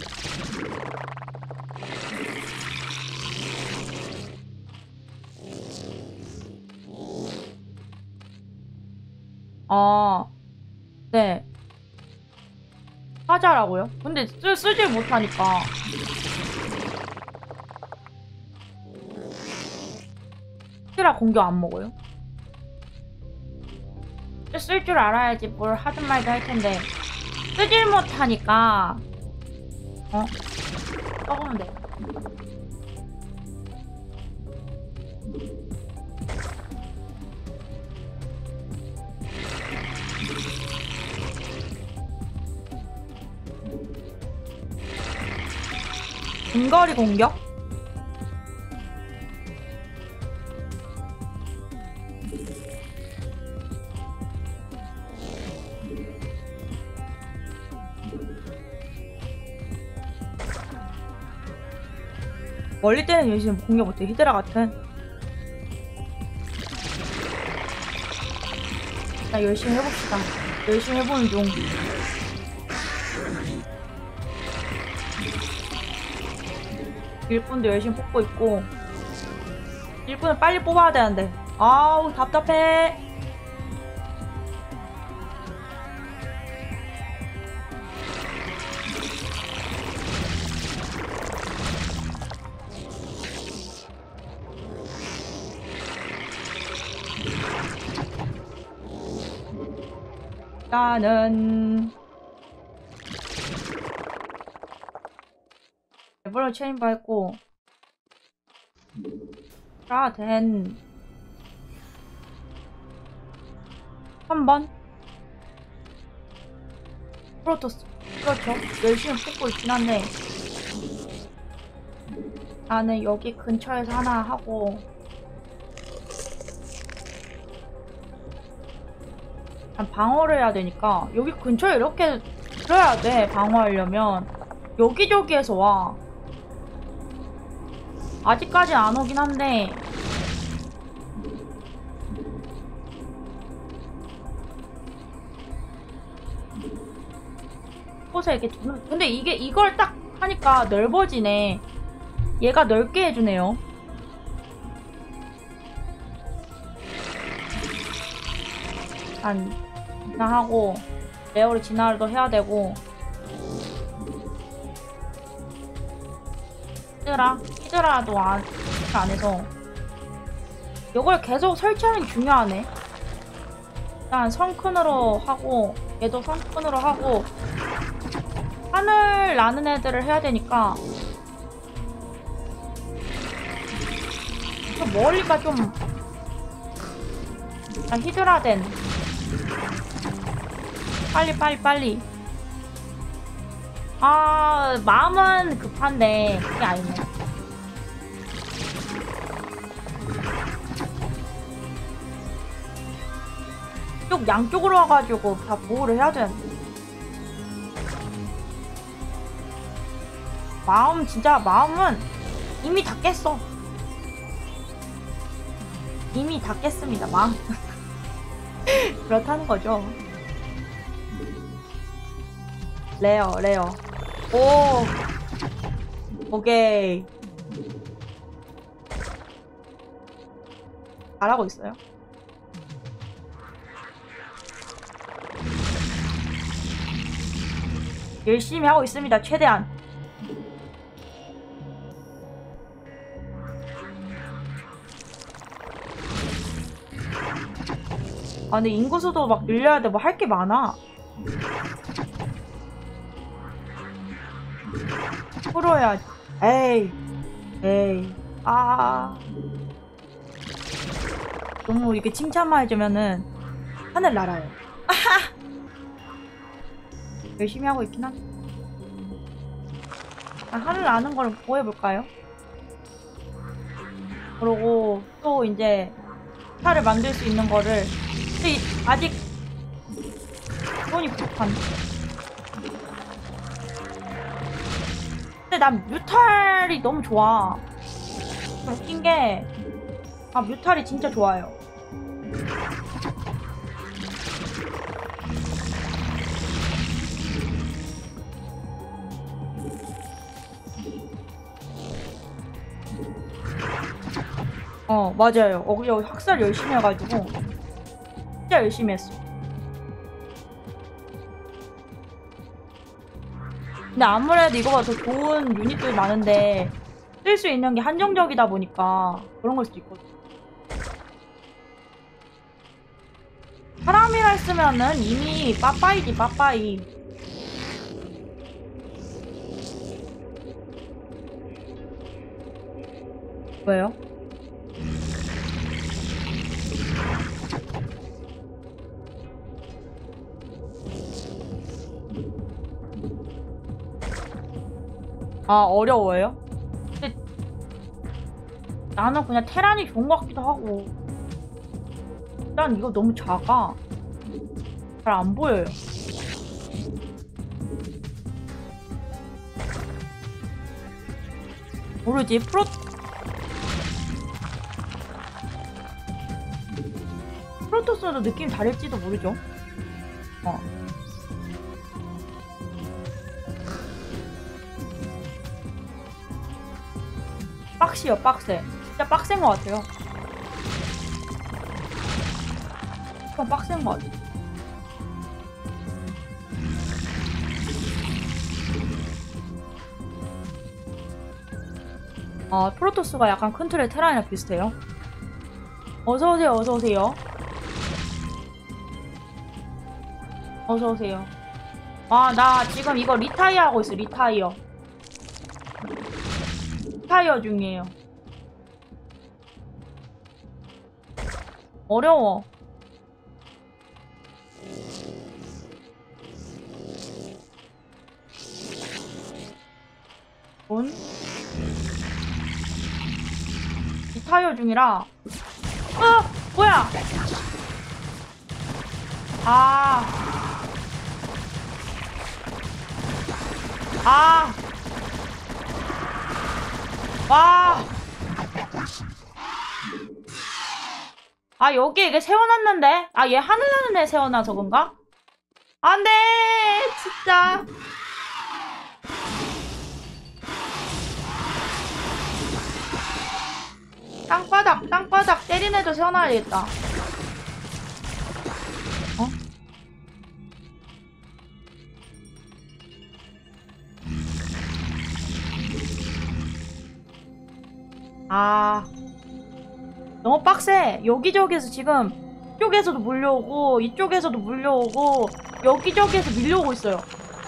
아, 네. 하자라고요? 근데 쓰질 못하니까. 히드라 공격 안 먹어요? 쓸 줄 알아야지 뭘 하든 말든 할 텐데. 쓰질 못하니까. 써보면 돼. 근거리 공격? 멀리 때는 요즘 공격 못해. 히드라 같은. 자, 열심히 해봅시다. 열심히 해보는 중. 일꾼도 열심히 뽑고 있고. 일꾼을 빨리 뽑아야 되는데. 아우, 답답해. 나는 레버럴 체인바 했고 된 3번 프로토스. 그렇죠. 열심히 뽑고 있긴 한데 나는 여기 근처에서 하나 하고 방어를 해야 되니까 여기 근처에 이렇게 들어야 돼. 방어하려면 여기저기에서 와. 아직까지 안 오긴 한데 곳에 이렇게 근데 이걸 딱 하니까 넓어지네. 얘가 넓게 해주네요. 하고 레어리 진화를 해야 되고 히드라도 안 해서 이걸 계속 설치하는 게 중요하네. 일단 성큰으로 하고 얘도 성큰으로 하고 하늘 나는 애들을 해야 되니까 좀 멀리가 좀 히드라 된 빨리. 아, 마음은 급한데 그게 아니네. 쪽 양쪽으로 와가지고 다 보호를 해야 되는데. 마음은 이미 다 깼어. 이미 다 깼습니다. 마음. 그렇다는 거죠. 레어. 오케이. 잘하고 있어요. 열심히 하고 있습니다. 최대한. 아, 근데 인구수도 막 늘려야 돼. 뭐 할 게 많아. 풀어야지. 에이. 너무 이렇게 칭찬만 해주면은 하늘 날아요. 열심히 하고 있긴 한데. 하늘 나는 걸 보여볼까요? 그러고 또 이제 차를 만들 수 있는 거를. 근데 아직 돈이 부족한. 근데 난 뮤탈이 너무 좋아. 웃긴 게 뮤탈이 진짜 좋아요. 맞아요. 어제 학살 열심히 해가지고 진짜 열심히 했어. 근데 아무래도 이거보다 더 좋은 유닛들이 많은데 쓸 수 있는 게 한정적이다 보니까 그런 걸 수도 있거든. 사람이라 했으면은 이미 빠빠이지 빠빠이. 왜요? 아, 어려워요? 근데 나는 그냥 테란이 좋은 것 같기도 하고. 일단 이거 너무 작아. 잘 안 보여요. 모르지? 프로토스도 느낌 다를지도 모르죠. 빡시요, 빡세. 진짜 빡센 것 같아요. 좀 빡센 것 같아. 프로토스가 약간 큰 틀의 테란이랑 비슷해요. 어서오세요, 어서오세요. 어서오세요. 나 지금 이거 리타이어 하고 있어, 리타이어. 리타이어 중이에요. 어려워. 돈? 리타이어 중이라. 뭐야? 여기 이게 세워놨는데? 얘 하늘 나는 애 세워놔서 그런가? 안 돼! 진짜. 땅바닥 때린 애도 세워놔야겠다. 너무 빡세. 여기저기에서 지금 이쪽에서도 물려오고 이쪽에서도 물려오고 여기저기에서 밀려오고 있어요.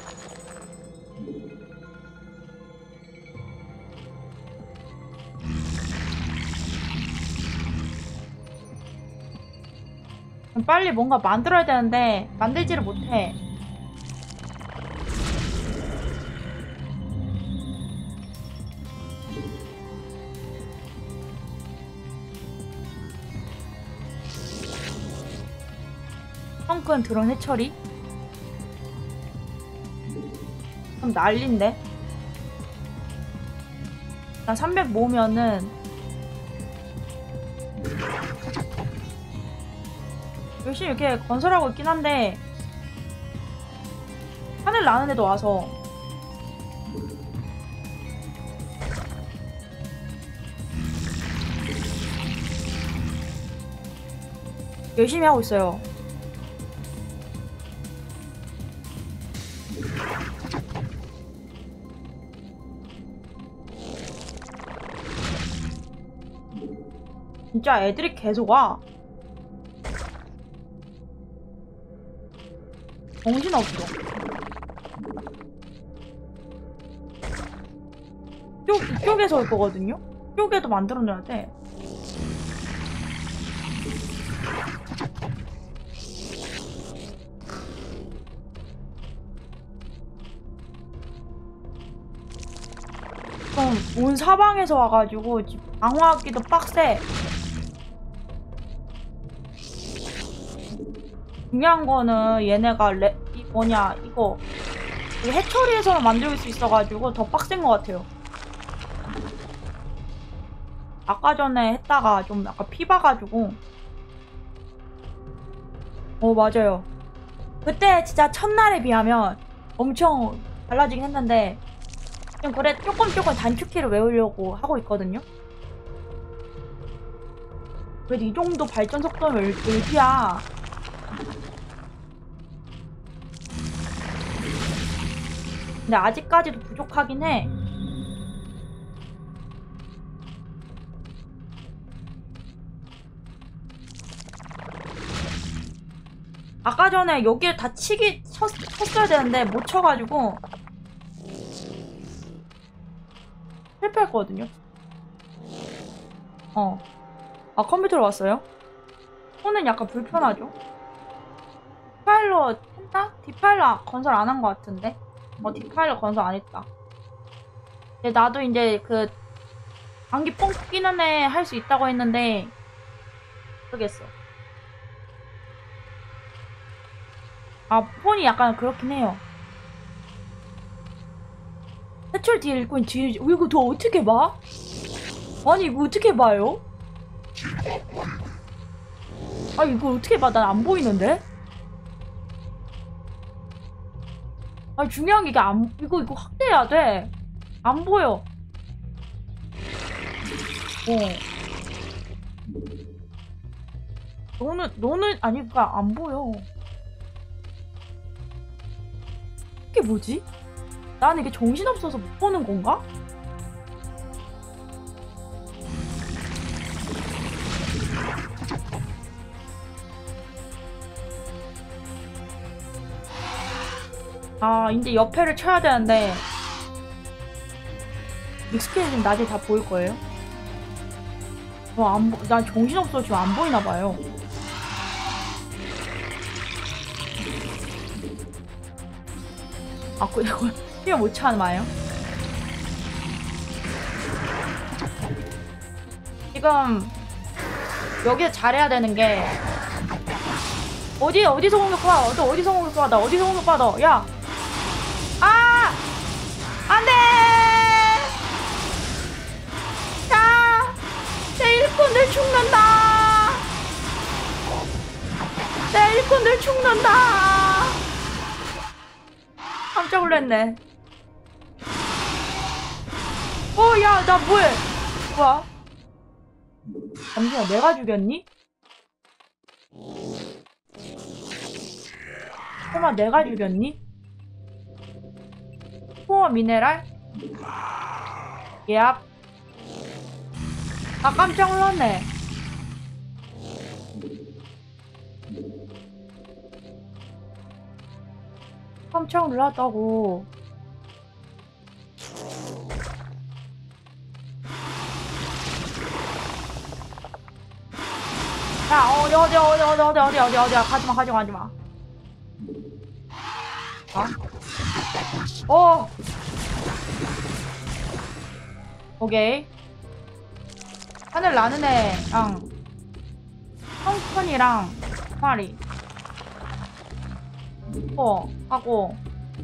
빨리 뭔가 만들어야 되는데 만들지를 못해. 펑크는 드론 해처리? 그럼 난린데? 나 300 모으면은 열심히 이렇게 건설하고 있긴 한데 하늘 나는 애도 와서 열심히 하고 있어요. 진짜 애들이 계속 와. 정신없어. 이쪽에서 올 거거든요? 이쪽에도 만들어놔야 돼. 그럼 온 사방에서 와가지고 방어하기도 빡세. 중요한 거는 얘네가 이거 해처리에서는 만들 수 있어가지고 더 빡센 것 같아요. 아까 전에 했다가 좀 약간 피 봐가지고. 맞아요. 그때 진짜 첫날에 비하면 엄청 달라지긴 했는데 지금 그래 조금 단축키를 외우려고 하고 있거든요. 그래도 이 정도 발전 속도면 을지야. 근데 아직까지도 부족하긴 해. 아까 전에 여기를 다 쳤어야 되는데 못 쳐가지고 실패했거든요. 아, 컴퓨터로 왔어요? 손은 약간 불편하죠? 디파일러 했나? 디파일러 건설 안 한 것 같은데? 디파일러 건설 안 했다. 근데 나도 이제 그 방귀 뽕 끼는 애 할 수 있다고 했는데 모르겠어. 아, 폰이 약간 그렇긴 해요. 해철 뒤에 읽고 뒤에 이거 너 어떻게 봐? 아니 이거 어떻게 봐요? 아 이거 어떻게 봐? 난 안 보이는데? 아 중요한 게 이게 이거 확대해야 돼. 안 보여. 너는 아니까 안 보여. 이게 뭐지? 나는 이게 정신없어서 못 보는 건가? 아, 이제 옆에를 쳐야 되는데 익스피리언스는 나중에 다 보일 거예요. 난 정신없어서 지금 안 보이나 봐요. 아, 이거 힘을 못 참아요. 지금 여기서 잘해야 되는 게 어디서 공격받아? 어디서 공격받아? 어디서 공격받아? 야! 아! 안 돼! 야! 내 일꾼들 죽는다! 내 일꾼들 죽는다! 깜짝 놀랐네. 야, 나 뭐해? 뭐야? 잠시만, 내가 죽였니? 설마 내가 죽였니? 코어 미네랄? 얍. 아, 깜짝 놀랐네. 깜짝 놀랐다고. 야, 어디야. 가지마. 오케이. 하늘 나는 애랑 성큰이랑 마리 하고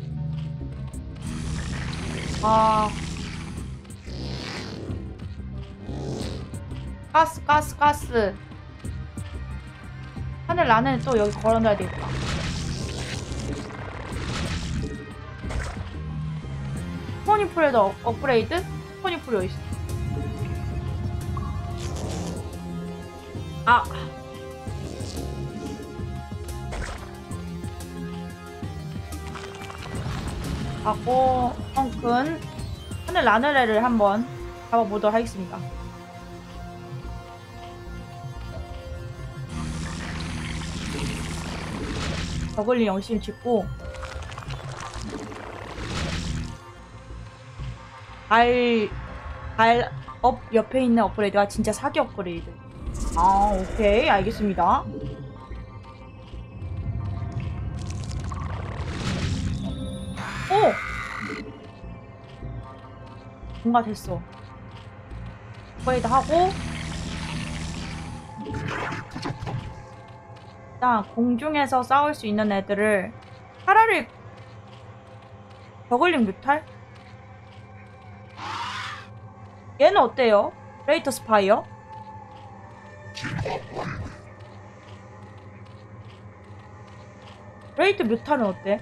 가스 하늘 나는 애 또 여기 걸어놔야 되겠다. 스포니풀에도 업그레이드? 스포니풀이 어딨어? 아! 하고 성큰 하늘 나늘애를 한번 잡아보도록 하겠습니다. 저글링 열심히 짓고 업 옆에 있는 업그레이드가 진짜 사기 업그레이드. 아, 오케이, 알겠습니다. 뭔가 됐어. 업그레이드 하고 일단 공중에서 싸울 수 있는 애들을 차라리 저글링 뮤탈? 얘는 어때요? 레이터 스파이어? 레이터 뮤탈은 어때?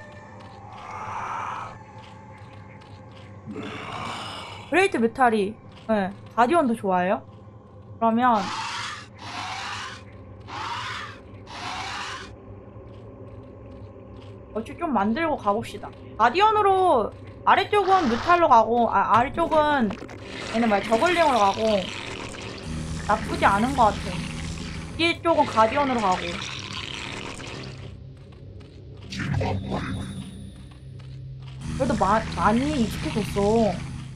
레이터 뮤탈이 가디언도 좋아해요? 그러면 어찌 좀 만들고 가봅시다. 가디언으로 아래쪽은 뮤탈로 가고 아래쪽은 얘는 뭐야 저글링으로 가고 나쁘지 않은 것 같아. 뒤에 쪽은 가디언으로 가고. 그래도 많이 익숙해졌어.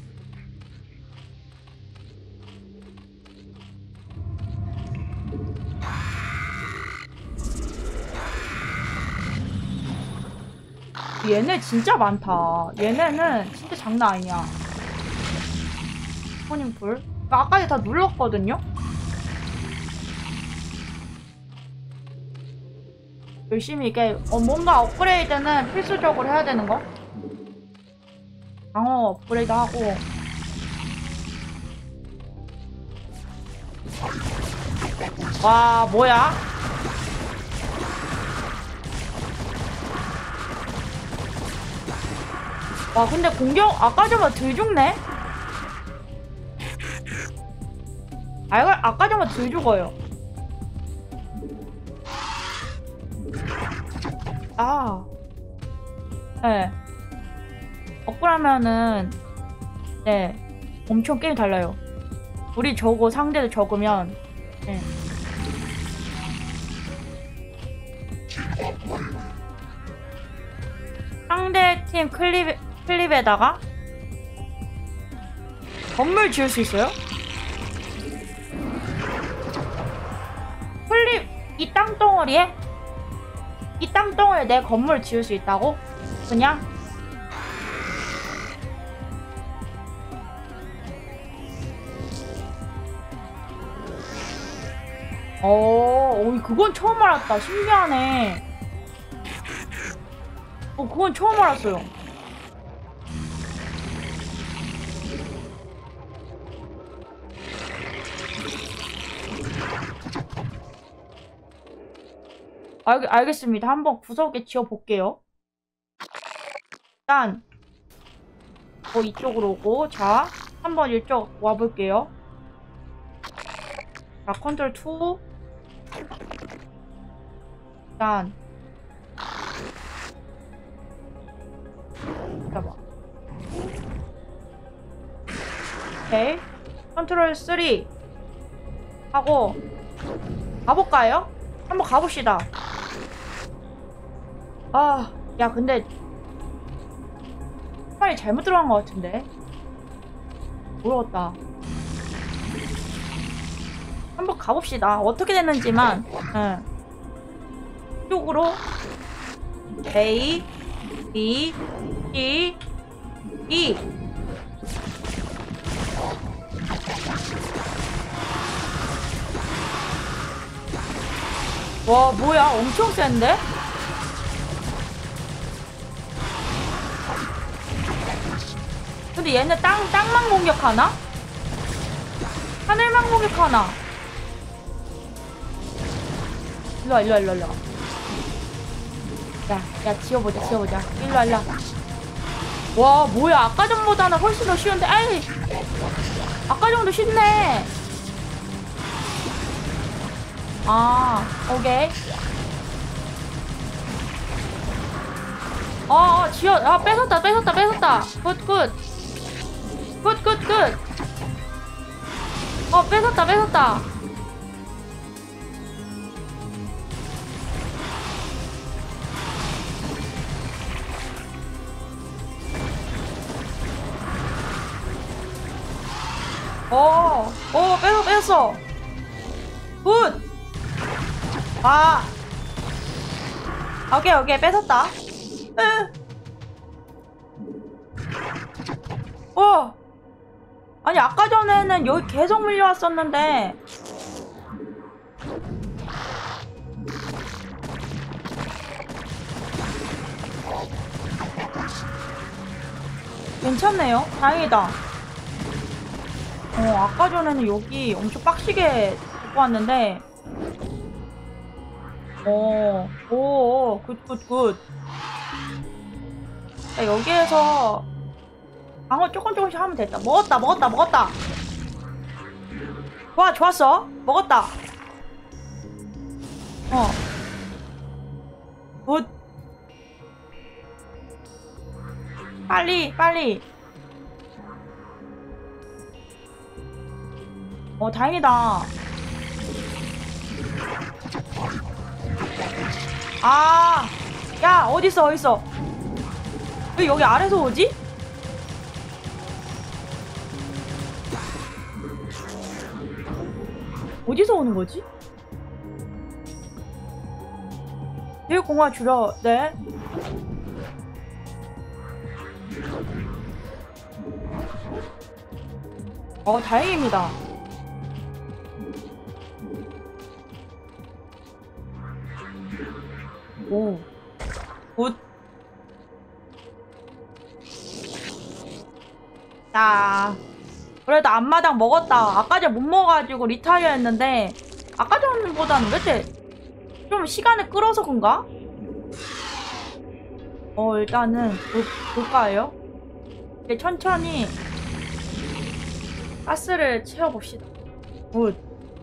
얘네 진짜 많다. 얘네는 진짜 장난 아니야. 스포닝풀. 아까 다 눌렀거든요? 열심히 이게 뭔가 업그레이드는 필수적으로 해야 되는 거? 방어 업그레이드 하고. 와, 뭐야? 와, 근데 공격 아까 전보다 덜 죽네? 아까 전보다 덜 죽어요. 네. 업그레이드하면은 네, 엄청 게임 달라요. 우리 적고 상대도 적으면 네. 상대팀 클립에다가 건물 지을 수 있어요? 클립 이 땅덩어리에? 이 땅덩어리에 내 건물 지을 수 있다고? 그냥? 그건 처음 알았다. 신기하네. 그건 처음 알았어요. 알겠습니다. 한번 구석에 지어볼게요. 일단 이쪽으로 오고, 자 한번 이쪽 와볼게요. 자, 컨트롤 2. 일단 잠깐만. 오케이, 컨트롤 3 하고 가볼까요? 한번 가봅시다. 야, 근데 빨리 잘못 들어간 것 같은데. 모르겠다. 한번 가봅시다. 어떻게 됐는지만. 이쪽으로 A, B, C, E. 와, 뭐야, 엄청 센데? 근데 얘네 땅만 공격하나? 하늘만 공격하나? 일로와. 야, 지어보자. 일로와. 와, 뭐야, 아까 전보다는 훨씬 더 쉬운데. 아이, 아까 전도 쉽네. 오케이. 뺏었다. 굿. 뺏었다. 뺏었어. 굿. 오케이, 뺏었다. 아니, 아까 전에는 여기 계속 밀려왔었는데. 괜찮네요. 다행이다. 아까 전에는 여기 엄청 빡시게 듣고 왔는데. 굿. 자, 여기에서 방어 조금씩 하면 됐다. 먹었다. 좋았어. 먹었다. 굿. 빨리 빨리. 다행이다. 아, 야, 어딨어? 왜 여기 아래서 오지? 어디서 오는 거지? 공화 줄여, 네. 다행입니다. 오, 굿. 자, 그래도 앞마당 먹었다. 아까 전 못 먹어가지고 리타이어 했는데, 아까 전보다는 왜 이렇게 좀 시간을 끌어서 그런가? 일단은 볼까요? 이제 천천히 가스를 채워봅시다. 굿.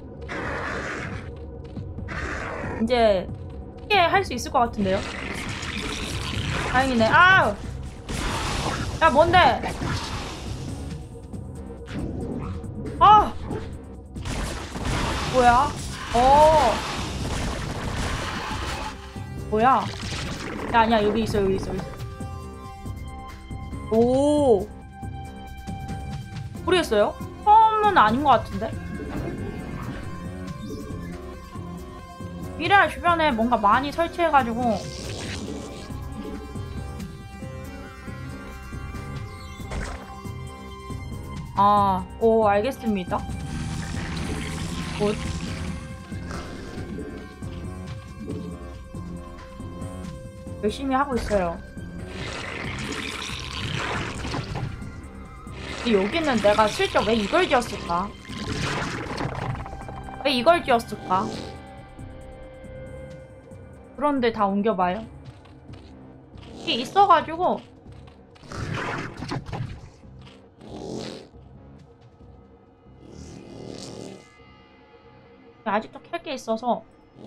이제 쉽게 할 수 있을 것 같은데요? 다행이네. 아우! 야, 뭔데? 아! 뭐야? 뭐야? 야, 아니야, 여기 있어. 오! 모르겠어요? 처음은 아닌 것 같은데? 미래알 주변에 뭔가 많이 설치해가지고 알겠습니다. 굿. 열심히 하고 있어요. 근데 여기는 내가 슬쩍 왜 이걸 지었을까? 그런데 다 옮겨봐요. 이게 있어가지고 아직도 켤 게 있어서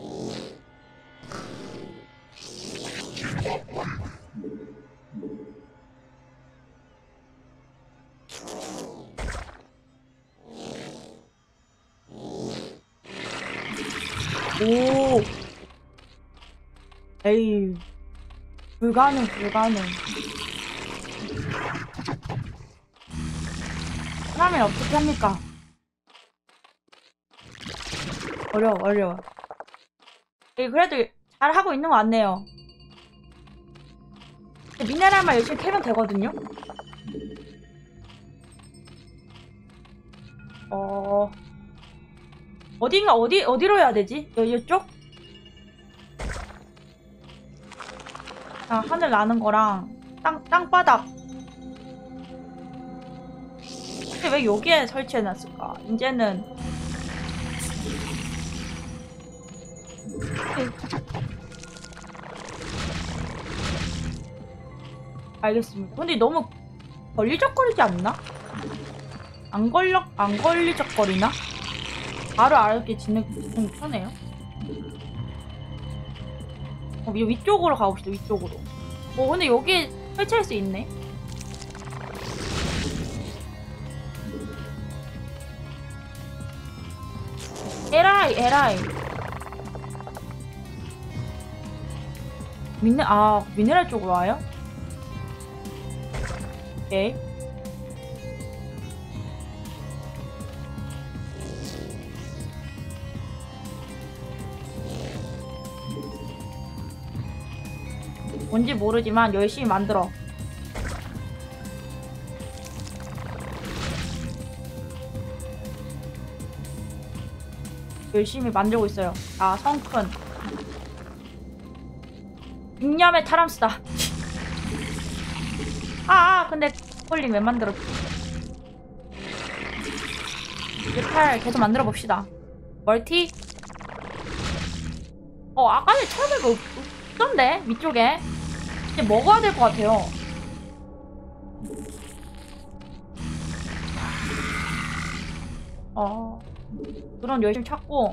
오, 에이, 불가능. 사람이 어떻게 합니까? 어려워. 그래도 잘 하고 있는 것 같네요. 미네랄만 열심히 캐면 되거든요? 어디로 해야 되지? 이쪽? 하늘 나는 거랑 땅바닥. 근데 왜 여기에 설치해놨을까? 이제는 알겠습니다. 근데 너무 걸리적거리지 않나? 안 걸리적거리나? 바로 알게 진행 편해요. 위쪽으로 가봅시다. 위쪽으로. 근데 여기 설치할 수 있네. 에라이. 미네랄 쪽으로 와요? 오케이. 뭔지 모르지만 열심히 만들어. 열심히 만들고 있어요. 성큰 잉여의 타람스다. 근데 폴링 왜 만들었지? 뮤탈 계속 만들어 봅시다. 멀티? 아까는 처음에 없던데? 위쪽에 이제 먹어야 될 것 같아요. 그런 열심히 찾고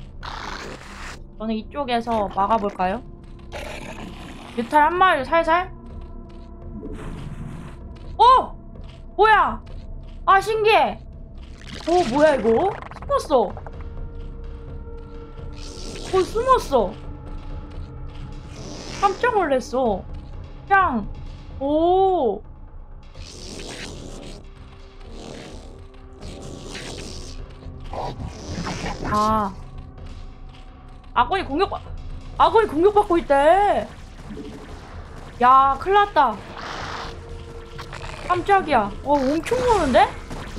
저는 이쪽에서 막아볼까요? 뮤탈 한 마리 살살? 어! 뭐야! 아, 신기해! 오, 뭐야, 이거? 숨었어! 숨었어! 깜짝 놀랐어. 그냥, 오! 아. 아군이 공격받고 있대! 야, 큰일 났다. 깜짝이야. 엄청 무는데?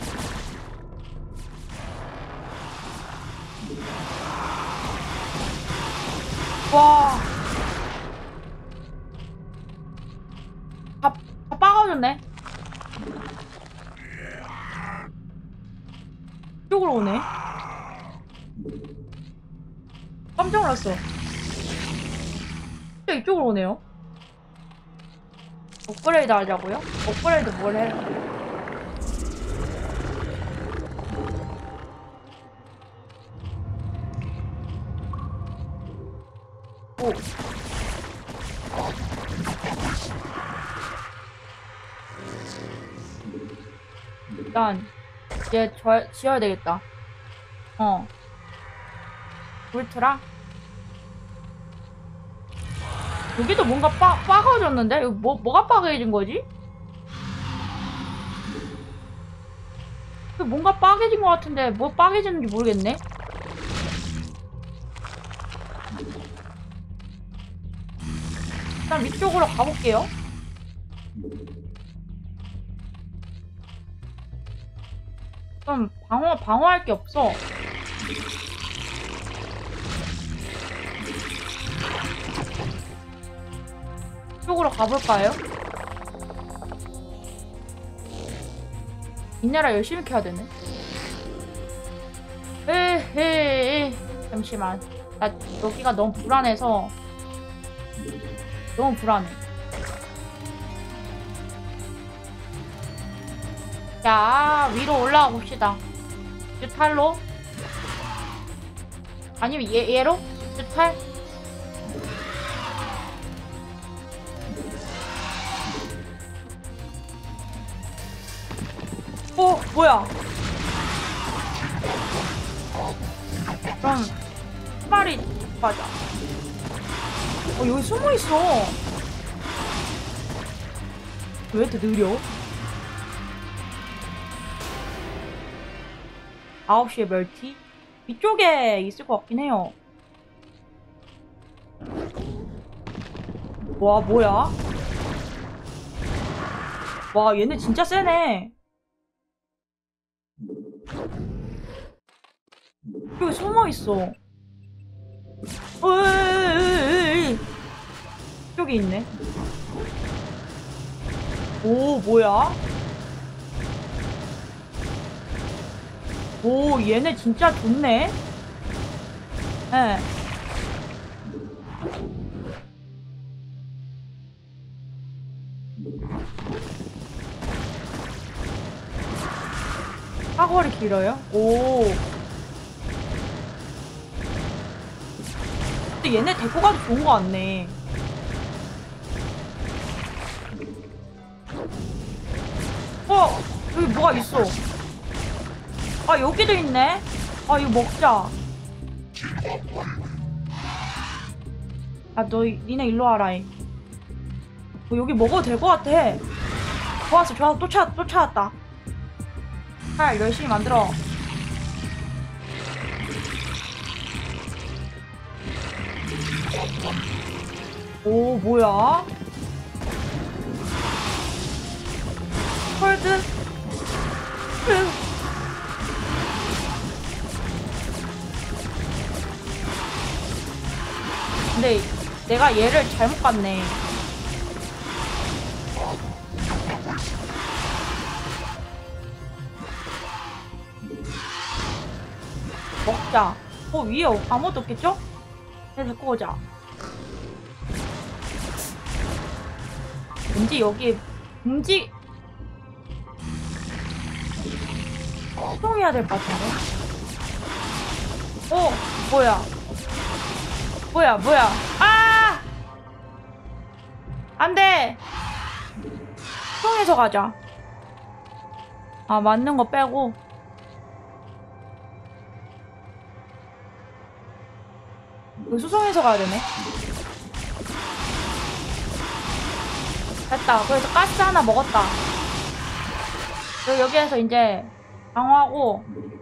와. 다 빠가졌네. 이쪽으로 오네. 깜짝 놀랐어. 진짜 이쪽으로 오네요. 업그레이드 하자고요? 업그레이드 뭘 해? 오. 일단 이제 지어야 되겠다. 울트라? 여기도 뭔가 빠가졌는데? 이거 뭐가 빠개진 거지? 뭔가 빠개진 것 같은데 뭐 빠개졌는지 모르겠네? 일단 위쪽으로 가볼게요. 좀 방어할 게 없어. 이쪽으로 가볼까요? 미네랄 열심히 캐야 되네. 에헤, 잠시만. 나 여기가 너무 불안해서. 너무 불안해. 자, 위로 올라가 봅시다. 유탈로? 아니면 얘로? 유탈? 뭐야? 그럼 한 마리 가자. 여기 숨어 있어. 왜 이렇게 느려? 9시에 멸티? 이쪽에 있을 것 같긴 해요. 와, 뭐야? 와, 얘네 진짜 세네. 여기 숨어있어. 여기 있네. 오, 뭐야? 오, 얘네 진짜 좋네. 예. 사거리 길어요? 오. 근데 얘네 데리고 가도 좋은 거 같네. 여기 뭐가 있어. 아, 여기도 있네. 아, 이거 먹자. 아, 니네 일로 와라. 여기 먹어도 될 것 같아. 좋았어. 또 찾았다. 칼 열심히 만들어. 오, 뭐야? 헐드? 근데 내가 얘를 잘못 갔네. 먹자. 위에 아무것도 없겠죠? 내가 데리고 오자. 왠지 여기 수동해야 될 것 같은데? 뭐야. 아! 안 돼! 수동해서 가자. 아, 맞는 거 빼고. 이거 수송해서 가야 되네. 됐다. 그래서 가스 하나 먹었다. 그리고 여기에서 이제 방어하고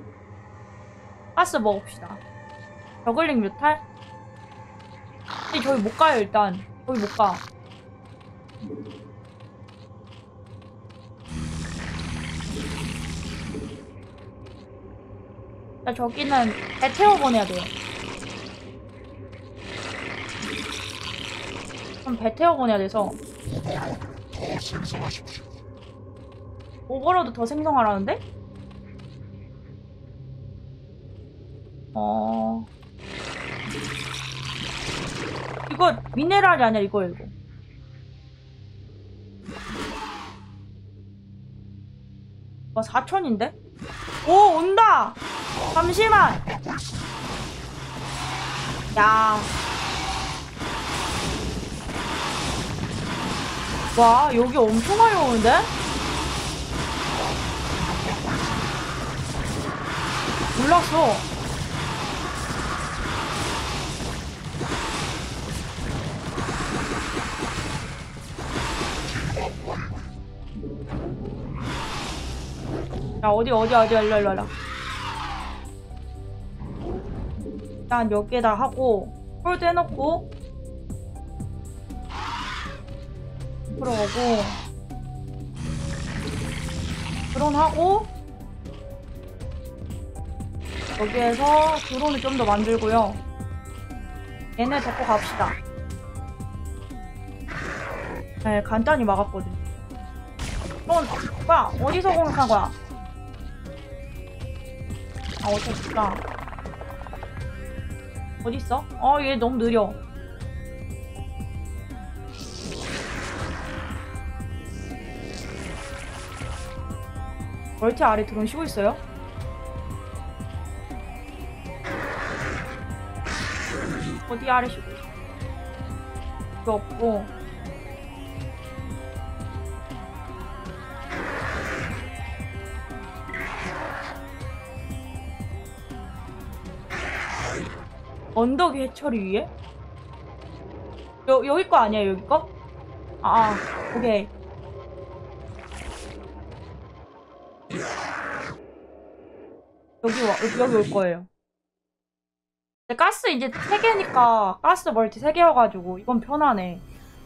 가스 먹읍시다. 저글링 뮤탈? 근데 저기 못 가요, 일단. 저기 못 가. 자, 저기는 배 태워 보내야 돼요. 그럼 배 태워 보내야 돼서. 더 생성하십시오. 오버로드 더 생성하라는데? 이거 미네랄이 아니야, 이거. 와, 4천인데? 오, 온다! 잠시만! 야. 와, 여기 엄청 많이 오는데? 몰랐어. 야, 어디, 일로. 일단 여기에다 하고, 홀드 해놓고, 들어가고, 드론하고, 여기에서 드론을 좀 더 만들고요. 얘네 데리고 갑시다. 네, 간단히 막았거든. 넌 뭐야? 어디서 공격한 거야? 아, 어떡했다. 어딨어? 얘 너무 느려. 멀티 아래 드론 쉬고 있어요? 어디 아래 쉬고 있어? 필요 없고. 언덕 해처리 위에? 여기 거 아니야, 여기 거? 오케이. 여기 올 거예요. 근데 가스 이제 3개니까 가스 멀티 3개여가지고 이건 편하네.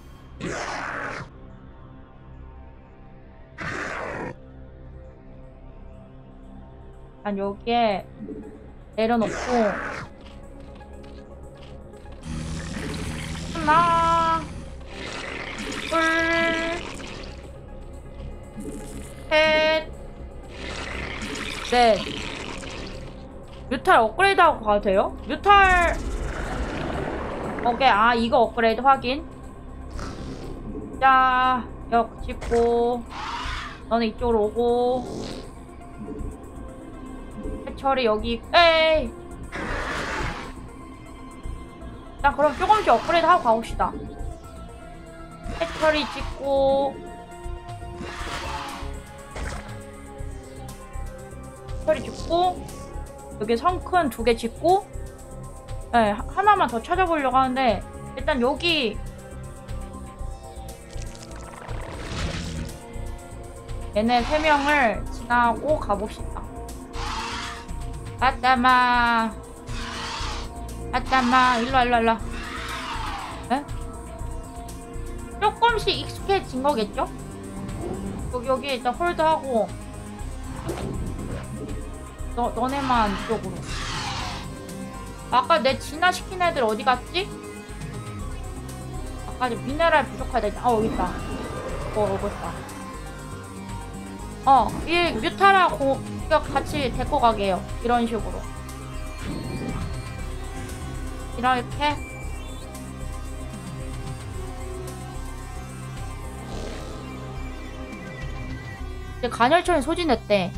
난 여기에 내려놓고 하나 둘 셋 넷 뮤탈 업그레이드하고 가도 돼요? 뮤탈 오케이. 이거 업그레이드 확인. 자, 역 찍고 너네 이쪽으로 오고 해철이 여기. 에이. 자, 그럼 조금씩 업그레이드 하고 가봅시다. 해철이 찍고 해철이 찍고 여기 성큰 2개 짓고, 네, 하나만 더 찾아보려고 하는데 일단 여기 얘네 3명을 지나고 가봅시다. 아따마 일로. 에? 조금씩 익숙해진 거겠죠? 여기 일단 홀드하고 너네만 이쪽으로. 아까 내 진화시킨 애들 어디 갔지? 아까 미네랄 부족하다. 여기 있다. 오고 있다. 이 뮤타라고 같이 데리고 가게요. 이런 식으로. 이렇게. 이제 간헐천이 소진했대.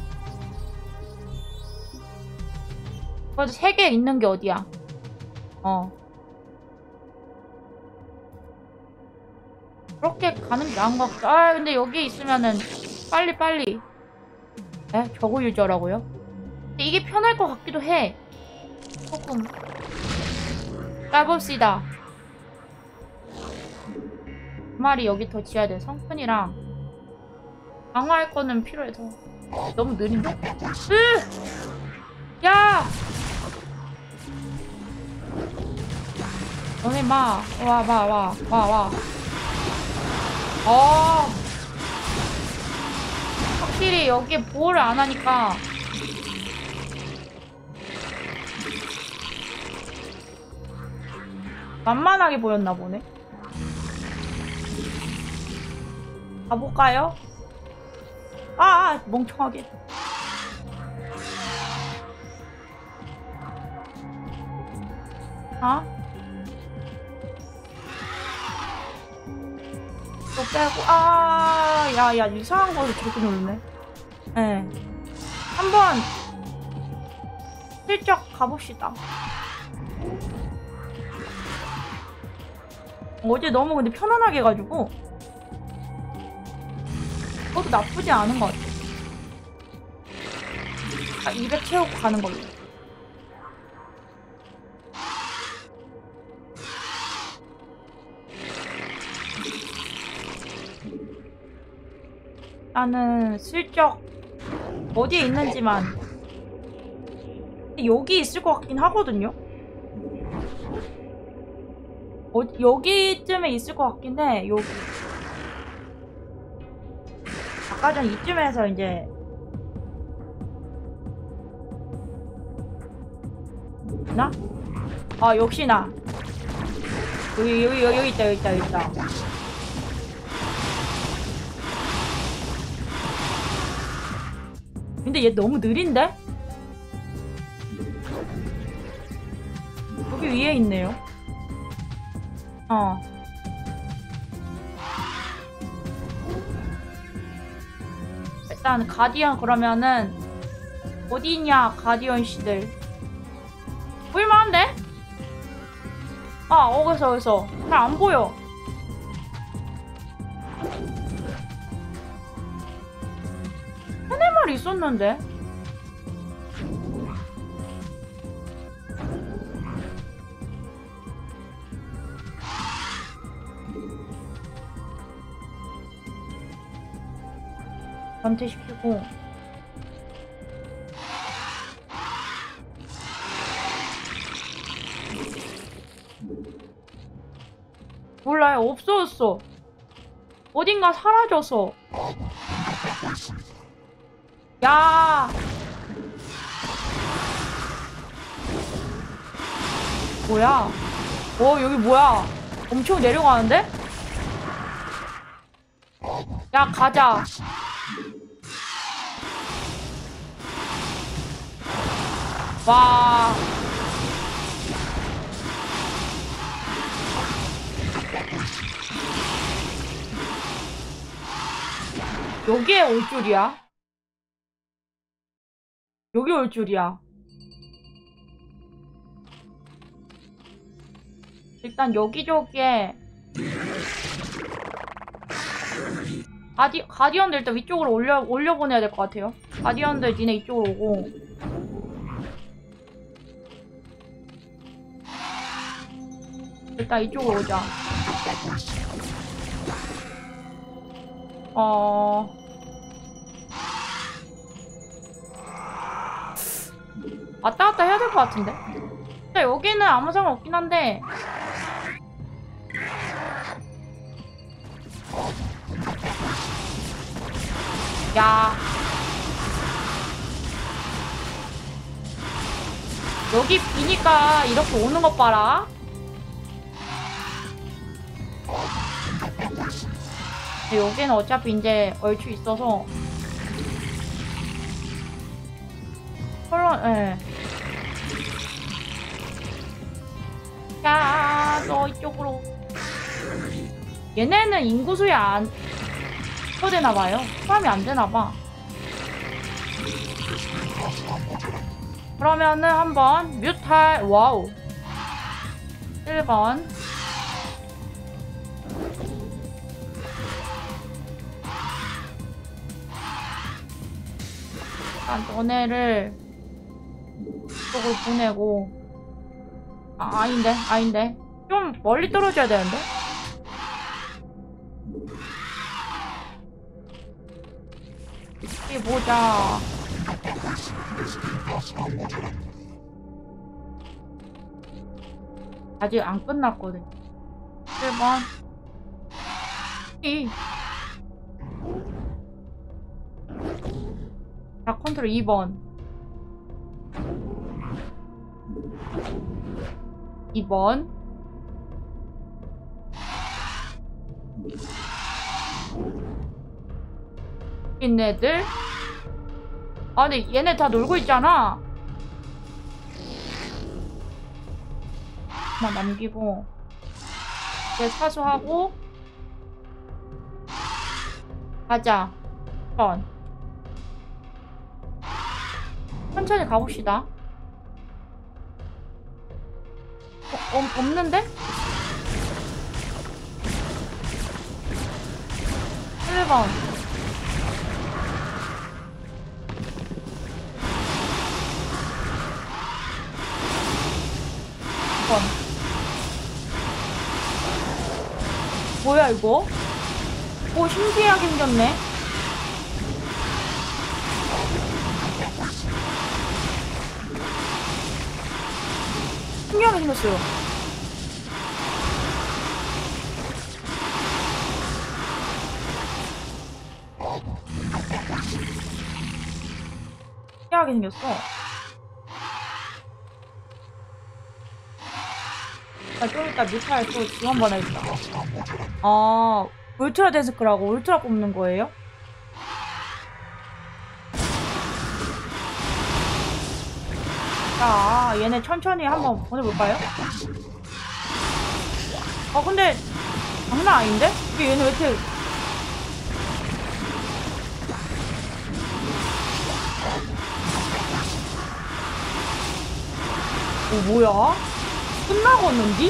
그래도 3개 있는 게 어디야? 그렇게 가는 게 나은 것 같아. 근데 여기 있으면은 빨리 에? 저거 유저라고요? 근데 이게 편할 것 같기도 해. 조금 까봅시다. 그 말이 여기 더 지어야 돼. 성큰이랑 강화할 거는 필요해서. 너무 느린데? 야! 너네 마. 와. 확실히 여기에 보호를 안 하니까 만만하게 보였나 보네. 가볼까요? 멍청하게. 또 빼고, 야, 이상한 거를 저렇게 누르네. 예. 한번 슬쩍 가봅시다. 어제 너무 근데 편안하게 해가지고 그것도 나쁘지 않은 것 같아. 200 채우고 가는 걸로. 나는 슬쩍 어디에 있는지만. 여기 있을 것 같긴 하거든요. 여기쯤에 있을 것 같긴 해. 여기. 아까 전 이쯤에서 이제 나? 역시나. 여기 있다. 근데 얘 너무 느린데? 여기 위에 있네요. 일단 가디언 그러면은 어디냐 가디언 씨들. 보일만한데? 어디서 잘 안 보여. 세네 마리 있었는데. 변태시키고. 몰라요. 없어졌어. 어딘가 사라져서. 야! 뭐야? 여기 뭐야? 엄청 내려가는데? 야, 가자. 와. 여기에 올 줄이야? 여기 올 줄이야. 일단 여기저기에 가디언들 일단 위쪽으로 올려보내야 될 것 같아요. 가디언들 니네 이쪽으로 오고. 일단 이쪽으로 오자. 왔다 갔다 해야 될 것 같은데? 근데 여기는 아무 상관없긴 한데. 야. 여기 비니까 이렇게 오는 것 봐라. 여기는 어차피 이제 얼추 있어서. 예. 야, 너 이쪽으로. 얘네는 인구수에 안 포되나봐요. 포함이 안 되나봐. 그러면은 한번 뮤탈. 와우. 1번. 너네를 이쪽을 보내고 아닌데 좀 멀리 떨어져야 되는데. 여기 보자. 아직 안 끝났거든. 1번 자, 컨트롤 2번 2번 얘네들 근데 얘네 다 놀고 있잖아. 하나 남기고 얘 사수하고 가자. 천천히 가봅시다. 없는데? 1번 2번 뭐야 이거? 오 신기하게 생겼네. 신기하게 생겼어요. 신기하게 생겼어. 좀 이따 뮤탈 또 지원번 해야겠다. 울트라 데스크라고 울트라 뽑는 거예요? 자, 얘네 천천히 한번 보내볼까요? 근데 장난 아닌데? 얘네 왜 이렇게 뭐야? 끝나겠는디?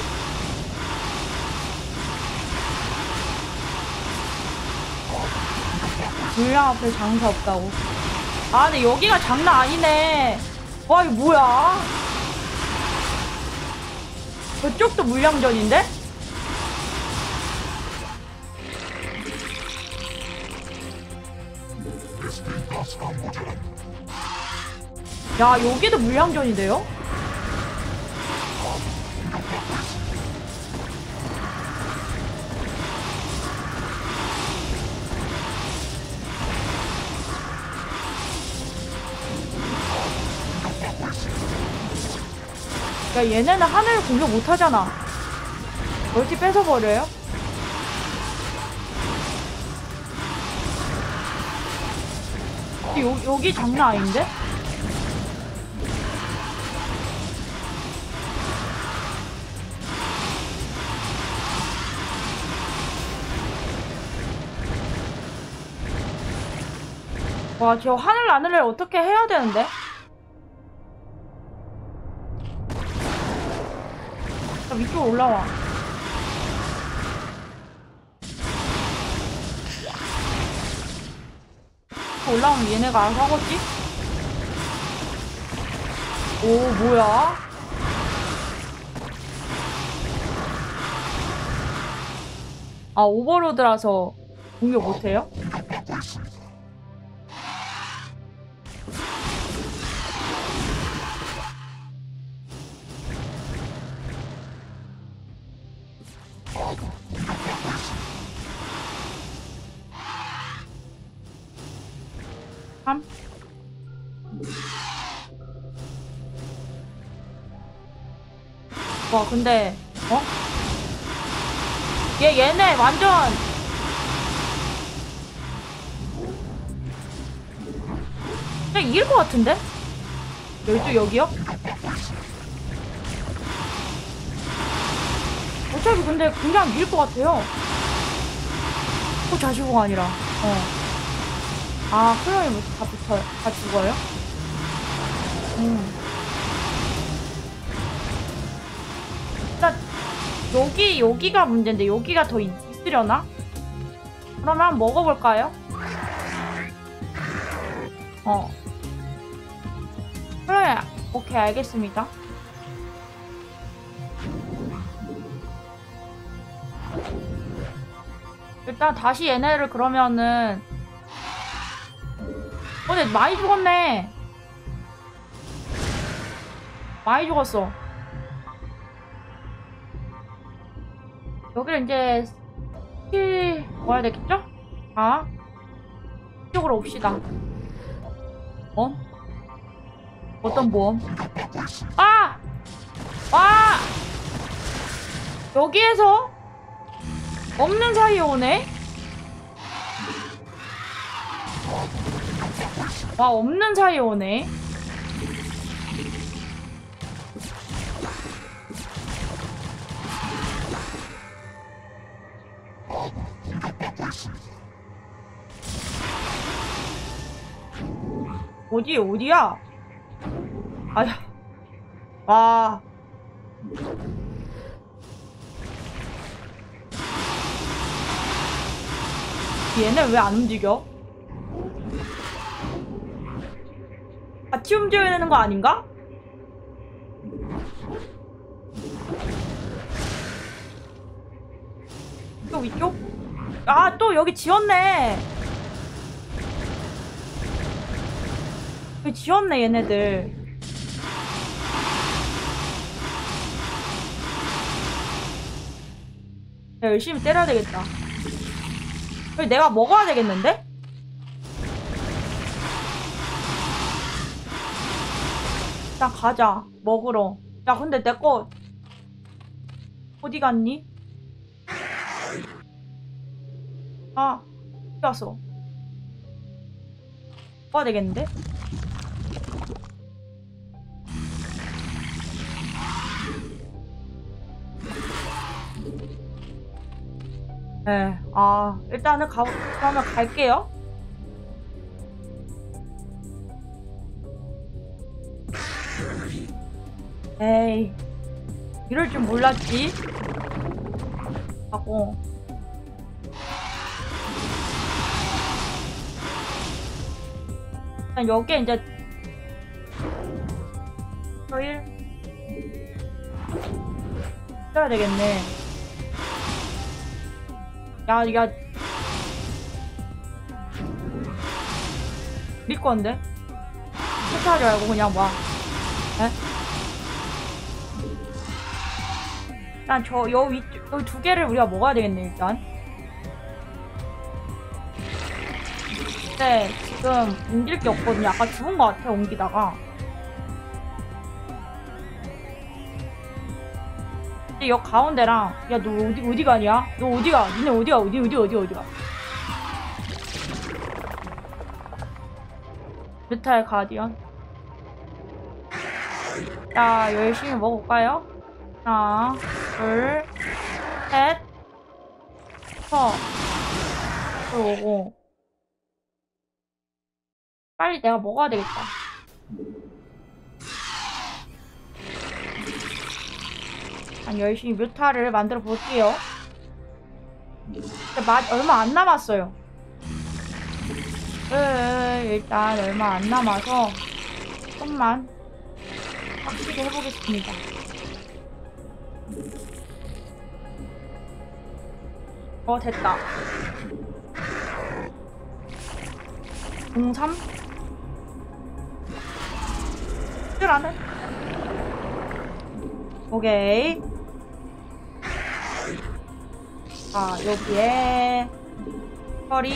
물량 앞에 장사 없다고. 근데 여기가 장난 아니네. 와, 이거 뭐야? 저쪽도 물량전인데? 야, 여기도 물량전이래요? 야, 얘네는 하늘을 공격 못하잖아. 멀티 뺏어버려요? 여기 장난 아닌데? 와, 저 하늘 나늘을 어떻게 해야 되는데? 자, 위쪽으로 올라와. 올라오면 얘네가 알아서 하겠지? 오, 뭐야? 오버로드라서 공격 못해요? 와, 근데 얘네 완전 그냥 이길 것 같은데? 여기요? 어차피 근데 그냥 이길 것 같아요. 자시고가 아니라 클론이 뭐 다 붙어요? 다 죽어요? 일단 여기가 문제인데 여기가 더 있으려나? 그러면 한번 먹어볼까요? 그래, 오케이, 알겠습니다. 일단 다시 얘네를 그러면은 근데 많이 죽었네. 많이 죽었어. 여기를 이제 스킬 모아야 되겠죠? 자, 이쪽으로 옵시다. 어? 어떤 보험? 아! 와! 여기에서 없는 사이에 오네? 와, 없는 사이에 오네. 어디야? 아휴. 와. 얘네 왜 안 움직여? 같이 움직여야 되는 거 아닌가? 또 위쪽? 아, 또 여기 지었네. 여기 지었네, 얘네들. 야, 열심히 때려야 되겠다. 여기 내가 먹어야 되겠는데? 일단 가자. 먹으러. 야, 근데 내 거 어디 갔니? 아, 어디 갔어? 먹어야 되겠는데? 네, 일단은 그러면 갈게요. 에이, 이럴 줄 몰랐지. 하고. 일단 여기에 이제 저일 써야 되겠네. 야, 네 건데? 세차하지 말고 그냥 와. 에? 일단 여기 두 개를 우리가 먹어야 되겠네, 일단. 근데 지금 옮길 게 없거든요. 아까 죽은 것 같아, 옮기다가. 근데 여기 가운데랑, 야, 너 어디 가냐? 너 어디가? 니네 어디가? 어디가? 메탈 가디언. 자, 열심히 먹을까요? 하나, 둘, 셋, 들어오고. 빨리 내가 먹어야 되겠다. 난 열심히 뮤타를 만들어 볼게요. 근데 얼마 안 남았어요. 일단 얼마 안 남아서 조금만 확실히 해보겠습니다. 됐다. 03? 뜰하네? 오케이. 자, 여기에 허리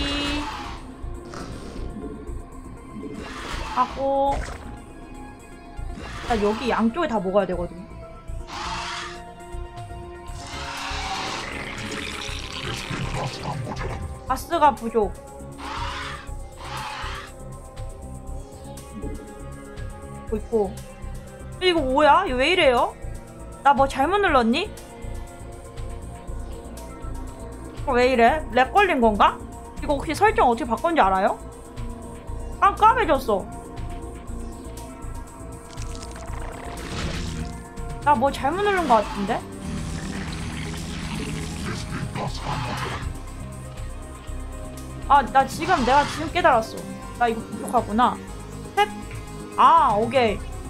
하고, 자, 여기 양쪽에 다 먹어야 되거든. 가스가 부족. 있고. 이거 뭐야? 이거 왜 이래요? 나 뭐 잘못 눌렀니? 왜 이래? 렉 걸린 건가? 이거 혹시 설정 어떻게 바꾼지 알아요? 깜깜해졌어. 나 뭐 잘못 누른 것 같은데? 내가 지금 깨달았어. 나 이거 부족하구나. 탭. 오케이.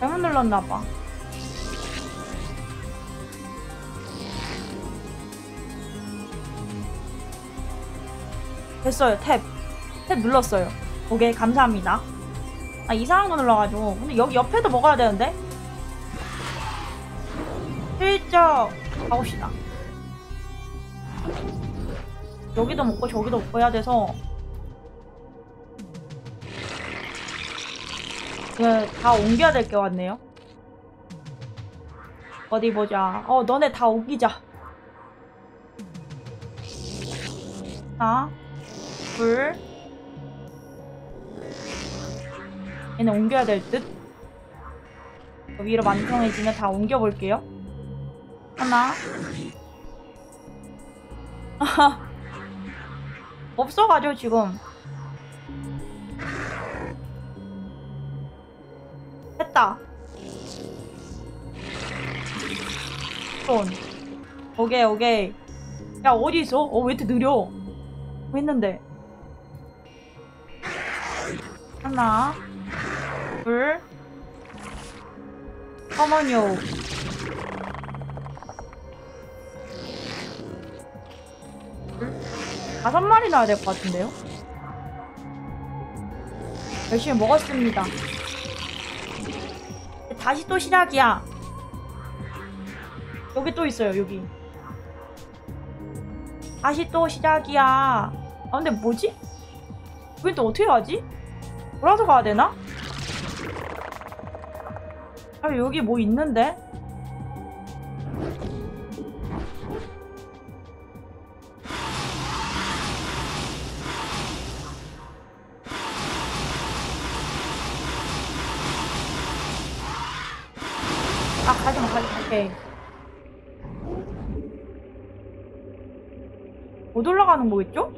잘못 눌렀나봐. 됐어요. 탭 눌렀어요. 오케이, 감사합니다. 아, 이상한 거 눌러가지고. 근데 여기 옆에도 먹어야 되는데? 슬쩍 가봅시다. 여기도 먹고 저기도 먹고 해야 돼서 다 옮겨야 될 게 같네요. 어디 보자. 너네 다 옮기자. 하나, 둘. 얘는 옮겨야 될 듯. 위로 만성해지면 다 옮겨볼게요. 하나. 없어가지고 지금. 됐다. 손. 오케이. 야, 어디 있어? 왜 이렇게 느려? 뭐 했는데? 하나, 둘. 어머니요. 다섯 마리 나야 될 것 같은데요? 열심히 먹었습니다. 다시 또 시작이야. 여기 또 있어요, 여기. 다시 또 시작이야. 아, 근데 뭐지? 여긴 또 어떻게 가지? 돌아서 가야 되나? 아, 여기 뭐 있는데? 아, 가지마. 오케이. 못 올라가는 거겠죠?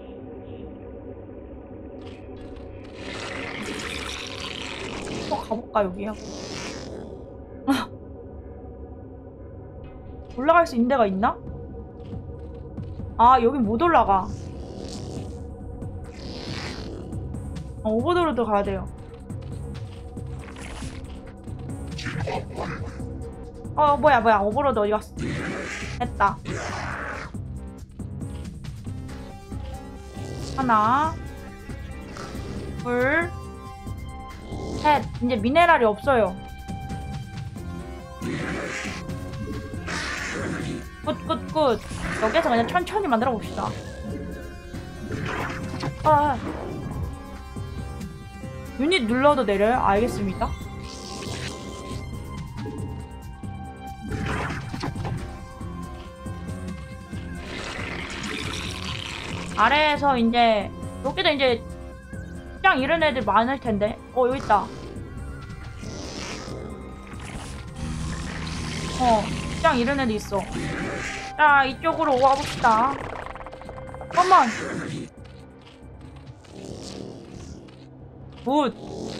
가볼까, 여기요? 올라갈 수 있는 데가 있나? 아, 여긴 못 올라가. 오버도로도 가야 돼요. 뭐야. 오버로드 어디 갔어? 됐다. 하나, 둘, 셋. 이제 미네랄이 없어요. 굿. 여기에서 그냥 천천히 만들어 봅시다. 유닛 눌러도 내려요? 알겠습니다. 아래에서 이제 여기도 이제 시장 이런 애들 많을 텐데. 여기 있다. 시장 이런 애들 있어. 자, 이쪽으로 와봅시다. 잠깐만. 굿.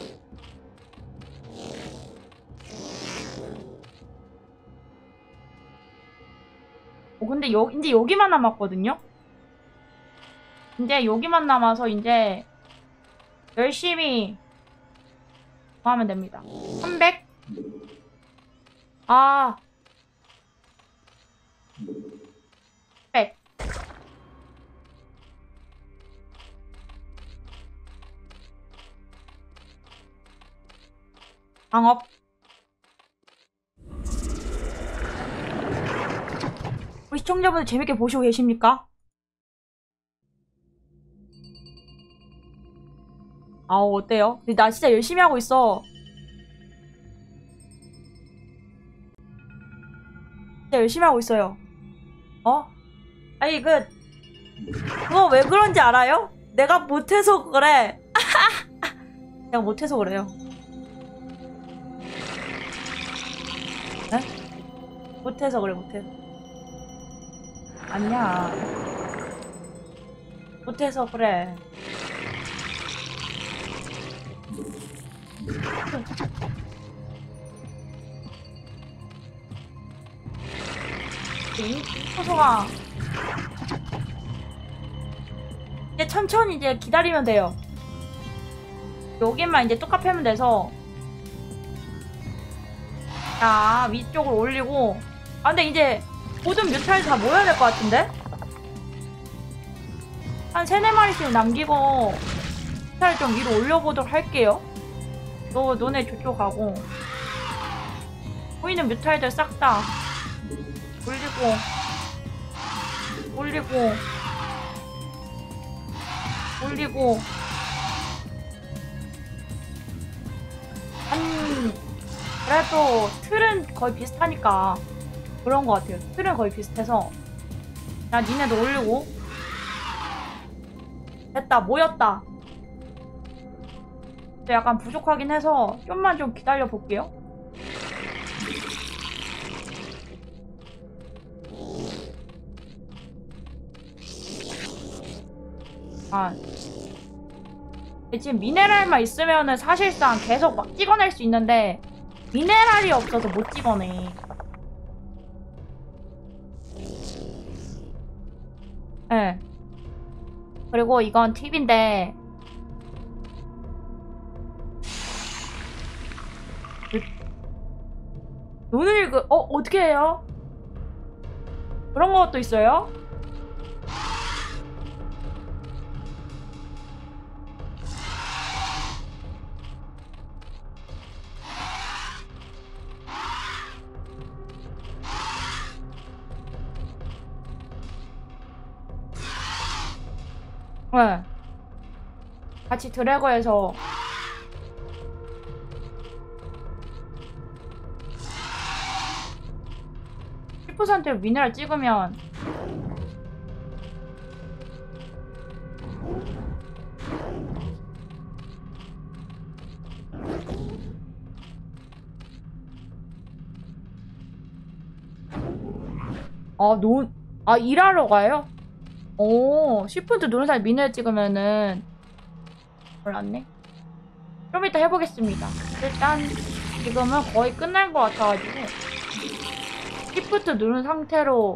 근데 이제 여기만 남았거든요? 이제 여기만 남아서 이제 열심히 하면 됩니다. 300? 아. 100. 방업. 우리 시청자분들 재밌게 보시고 계십니까? 어때요? 나 진짜 열심히 하고 있어. 진짜 열심히 하고 있어요. 아니, 그거 왜 그런지 알아요? 내가 못해서 그래. 내가 못해서 그래요. 에? 못해서 그래, 못해서. 아니야. 못해서 그래. 소소가 이제 천천히 이제 기다리면 돼요. 여기만 이제 뚝 패면 돼서 자, 위쪽으로 올리고. 아, 근데 이제 모든 뮤탈 다 모여야 될 것 같은데? 한 3-4마리씩 남기고 뮤탈 좀 위로 올려보도록 할게요. 너네 저쪽 가고. 보이는 뮤탈들 싹 다 올리고 올리고 올리고. 그래도 틀은 거의 비슷하니까 그런 것 같아요. 틀은 거의 비슷해서. 자, 니네도 올리고. 됐다, 모였다. 근데 약간 부족하긴 해서 좀만 좀 기다려 볼게요. 아, 지금 미네랄만 있으면은 사실상 계속 막 찍어낼 수 있는데 미네랄이 없어서 못 찍어내. 네. 그리고 이건 팁인데 눈을 어떻게 해요? 그런 것도 있어요? 네. 같이 드래그해서 %를 미네랄 찍으면 일하러 가요? 오, 시프트 누른 사람 미네랄 찍으면은 몰랐네. 좀 이따 해보겠습니다. 일단 지금은 거의 끝난 것 같아가지고 시프트 누른 상태로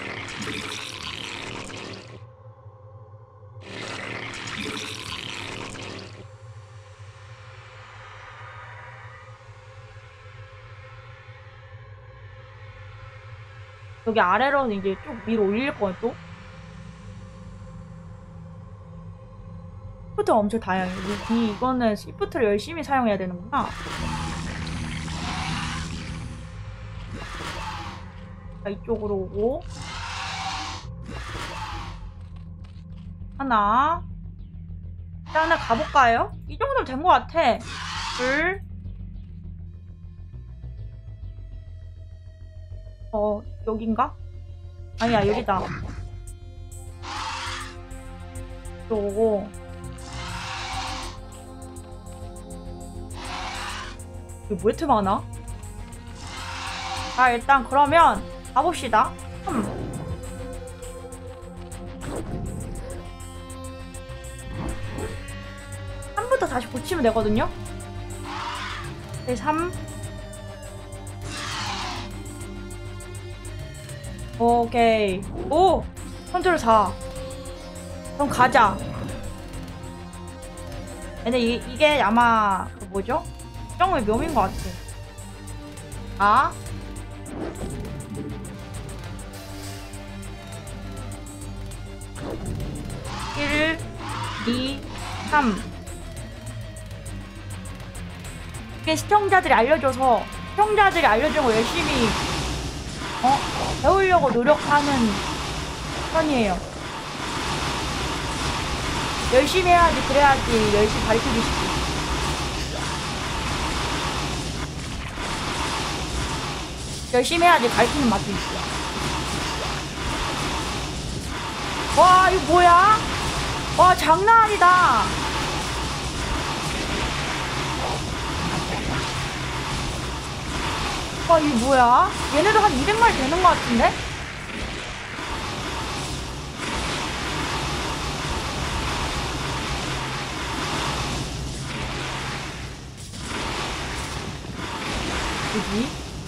여기 아래로는 이제 쭉 위로 올릴 거예요. 또 시프트가 엄청 다양해요. 이거는 시프트를 열심히 사용해야 되는구나. 자, 이쪽으로 오고 하나. 일단 하나 가볼까요? 이 정도면 된 것 같아. 둘. 여긴가? 아니야, 여기다. 또 오고. 이거 왜 이렇게 많아? 자, 일단 그러면 가봅시다. 3부터 다시 고치면 되거든요? 네, 3. 오케이. 오! 컨트롤 4. 그럼 가자. 근데 이게 아마 그 뭐죠? 정말 묘미인 것 같아. 아? 1, 2, 3. 이게 시청자들이 알려준 거 열심히 배우려고 노력하는 편이에요. 열심히 해야지, 그래야지 열심히 가르쳐줄 수 있어. 열심히 해야지 가르치는 맛도 있어. 와, 이거 뭐야? 와, 장난 아니다. 와, 이거 뭐야? 얘네도 한 200마리 되는 것 같은데? 뭐지?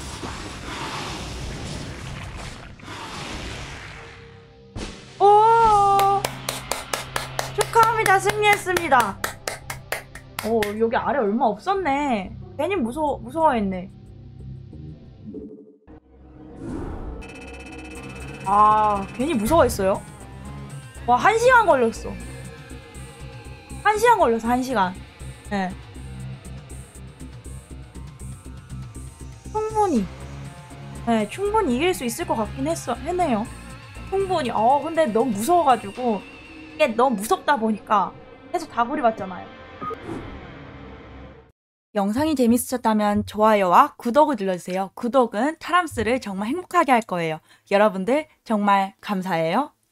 오! 축하합니다. 승리했습니다. 오, 여기 아래 얼마 없었네. 괜히 무서워했네. 아, 괜히 무서워했어요. 와, 1시간 걸렸어. 1시간 걸렸어, 1시간. 예. 충분히. 네, 충분히 이길 수 있을 것 같긴 했네요. 충분히. 근데 너무 무서워가지고, 이게 너무 무섭다 보니까 계속 다구리 맞잖아요. 영상이 재밌으셨다면 좋아요와 구독을 눌러주세요. 구독은 타람스를 정말 행복하게 할 거예요. 여러분들 정말 감사해요.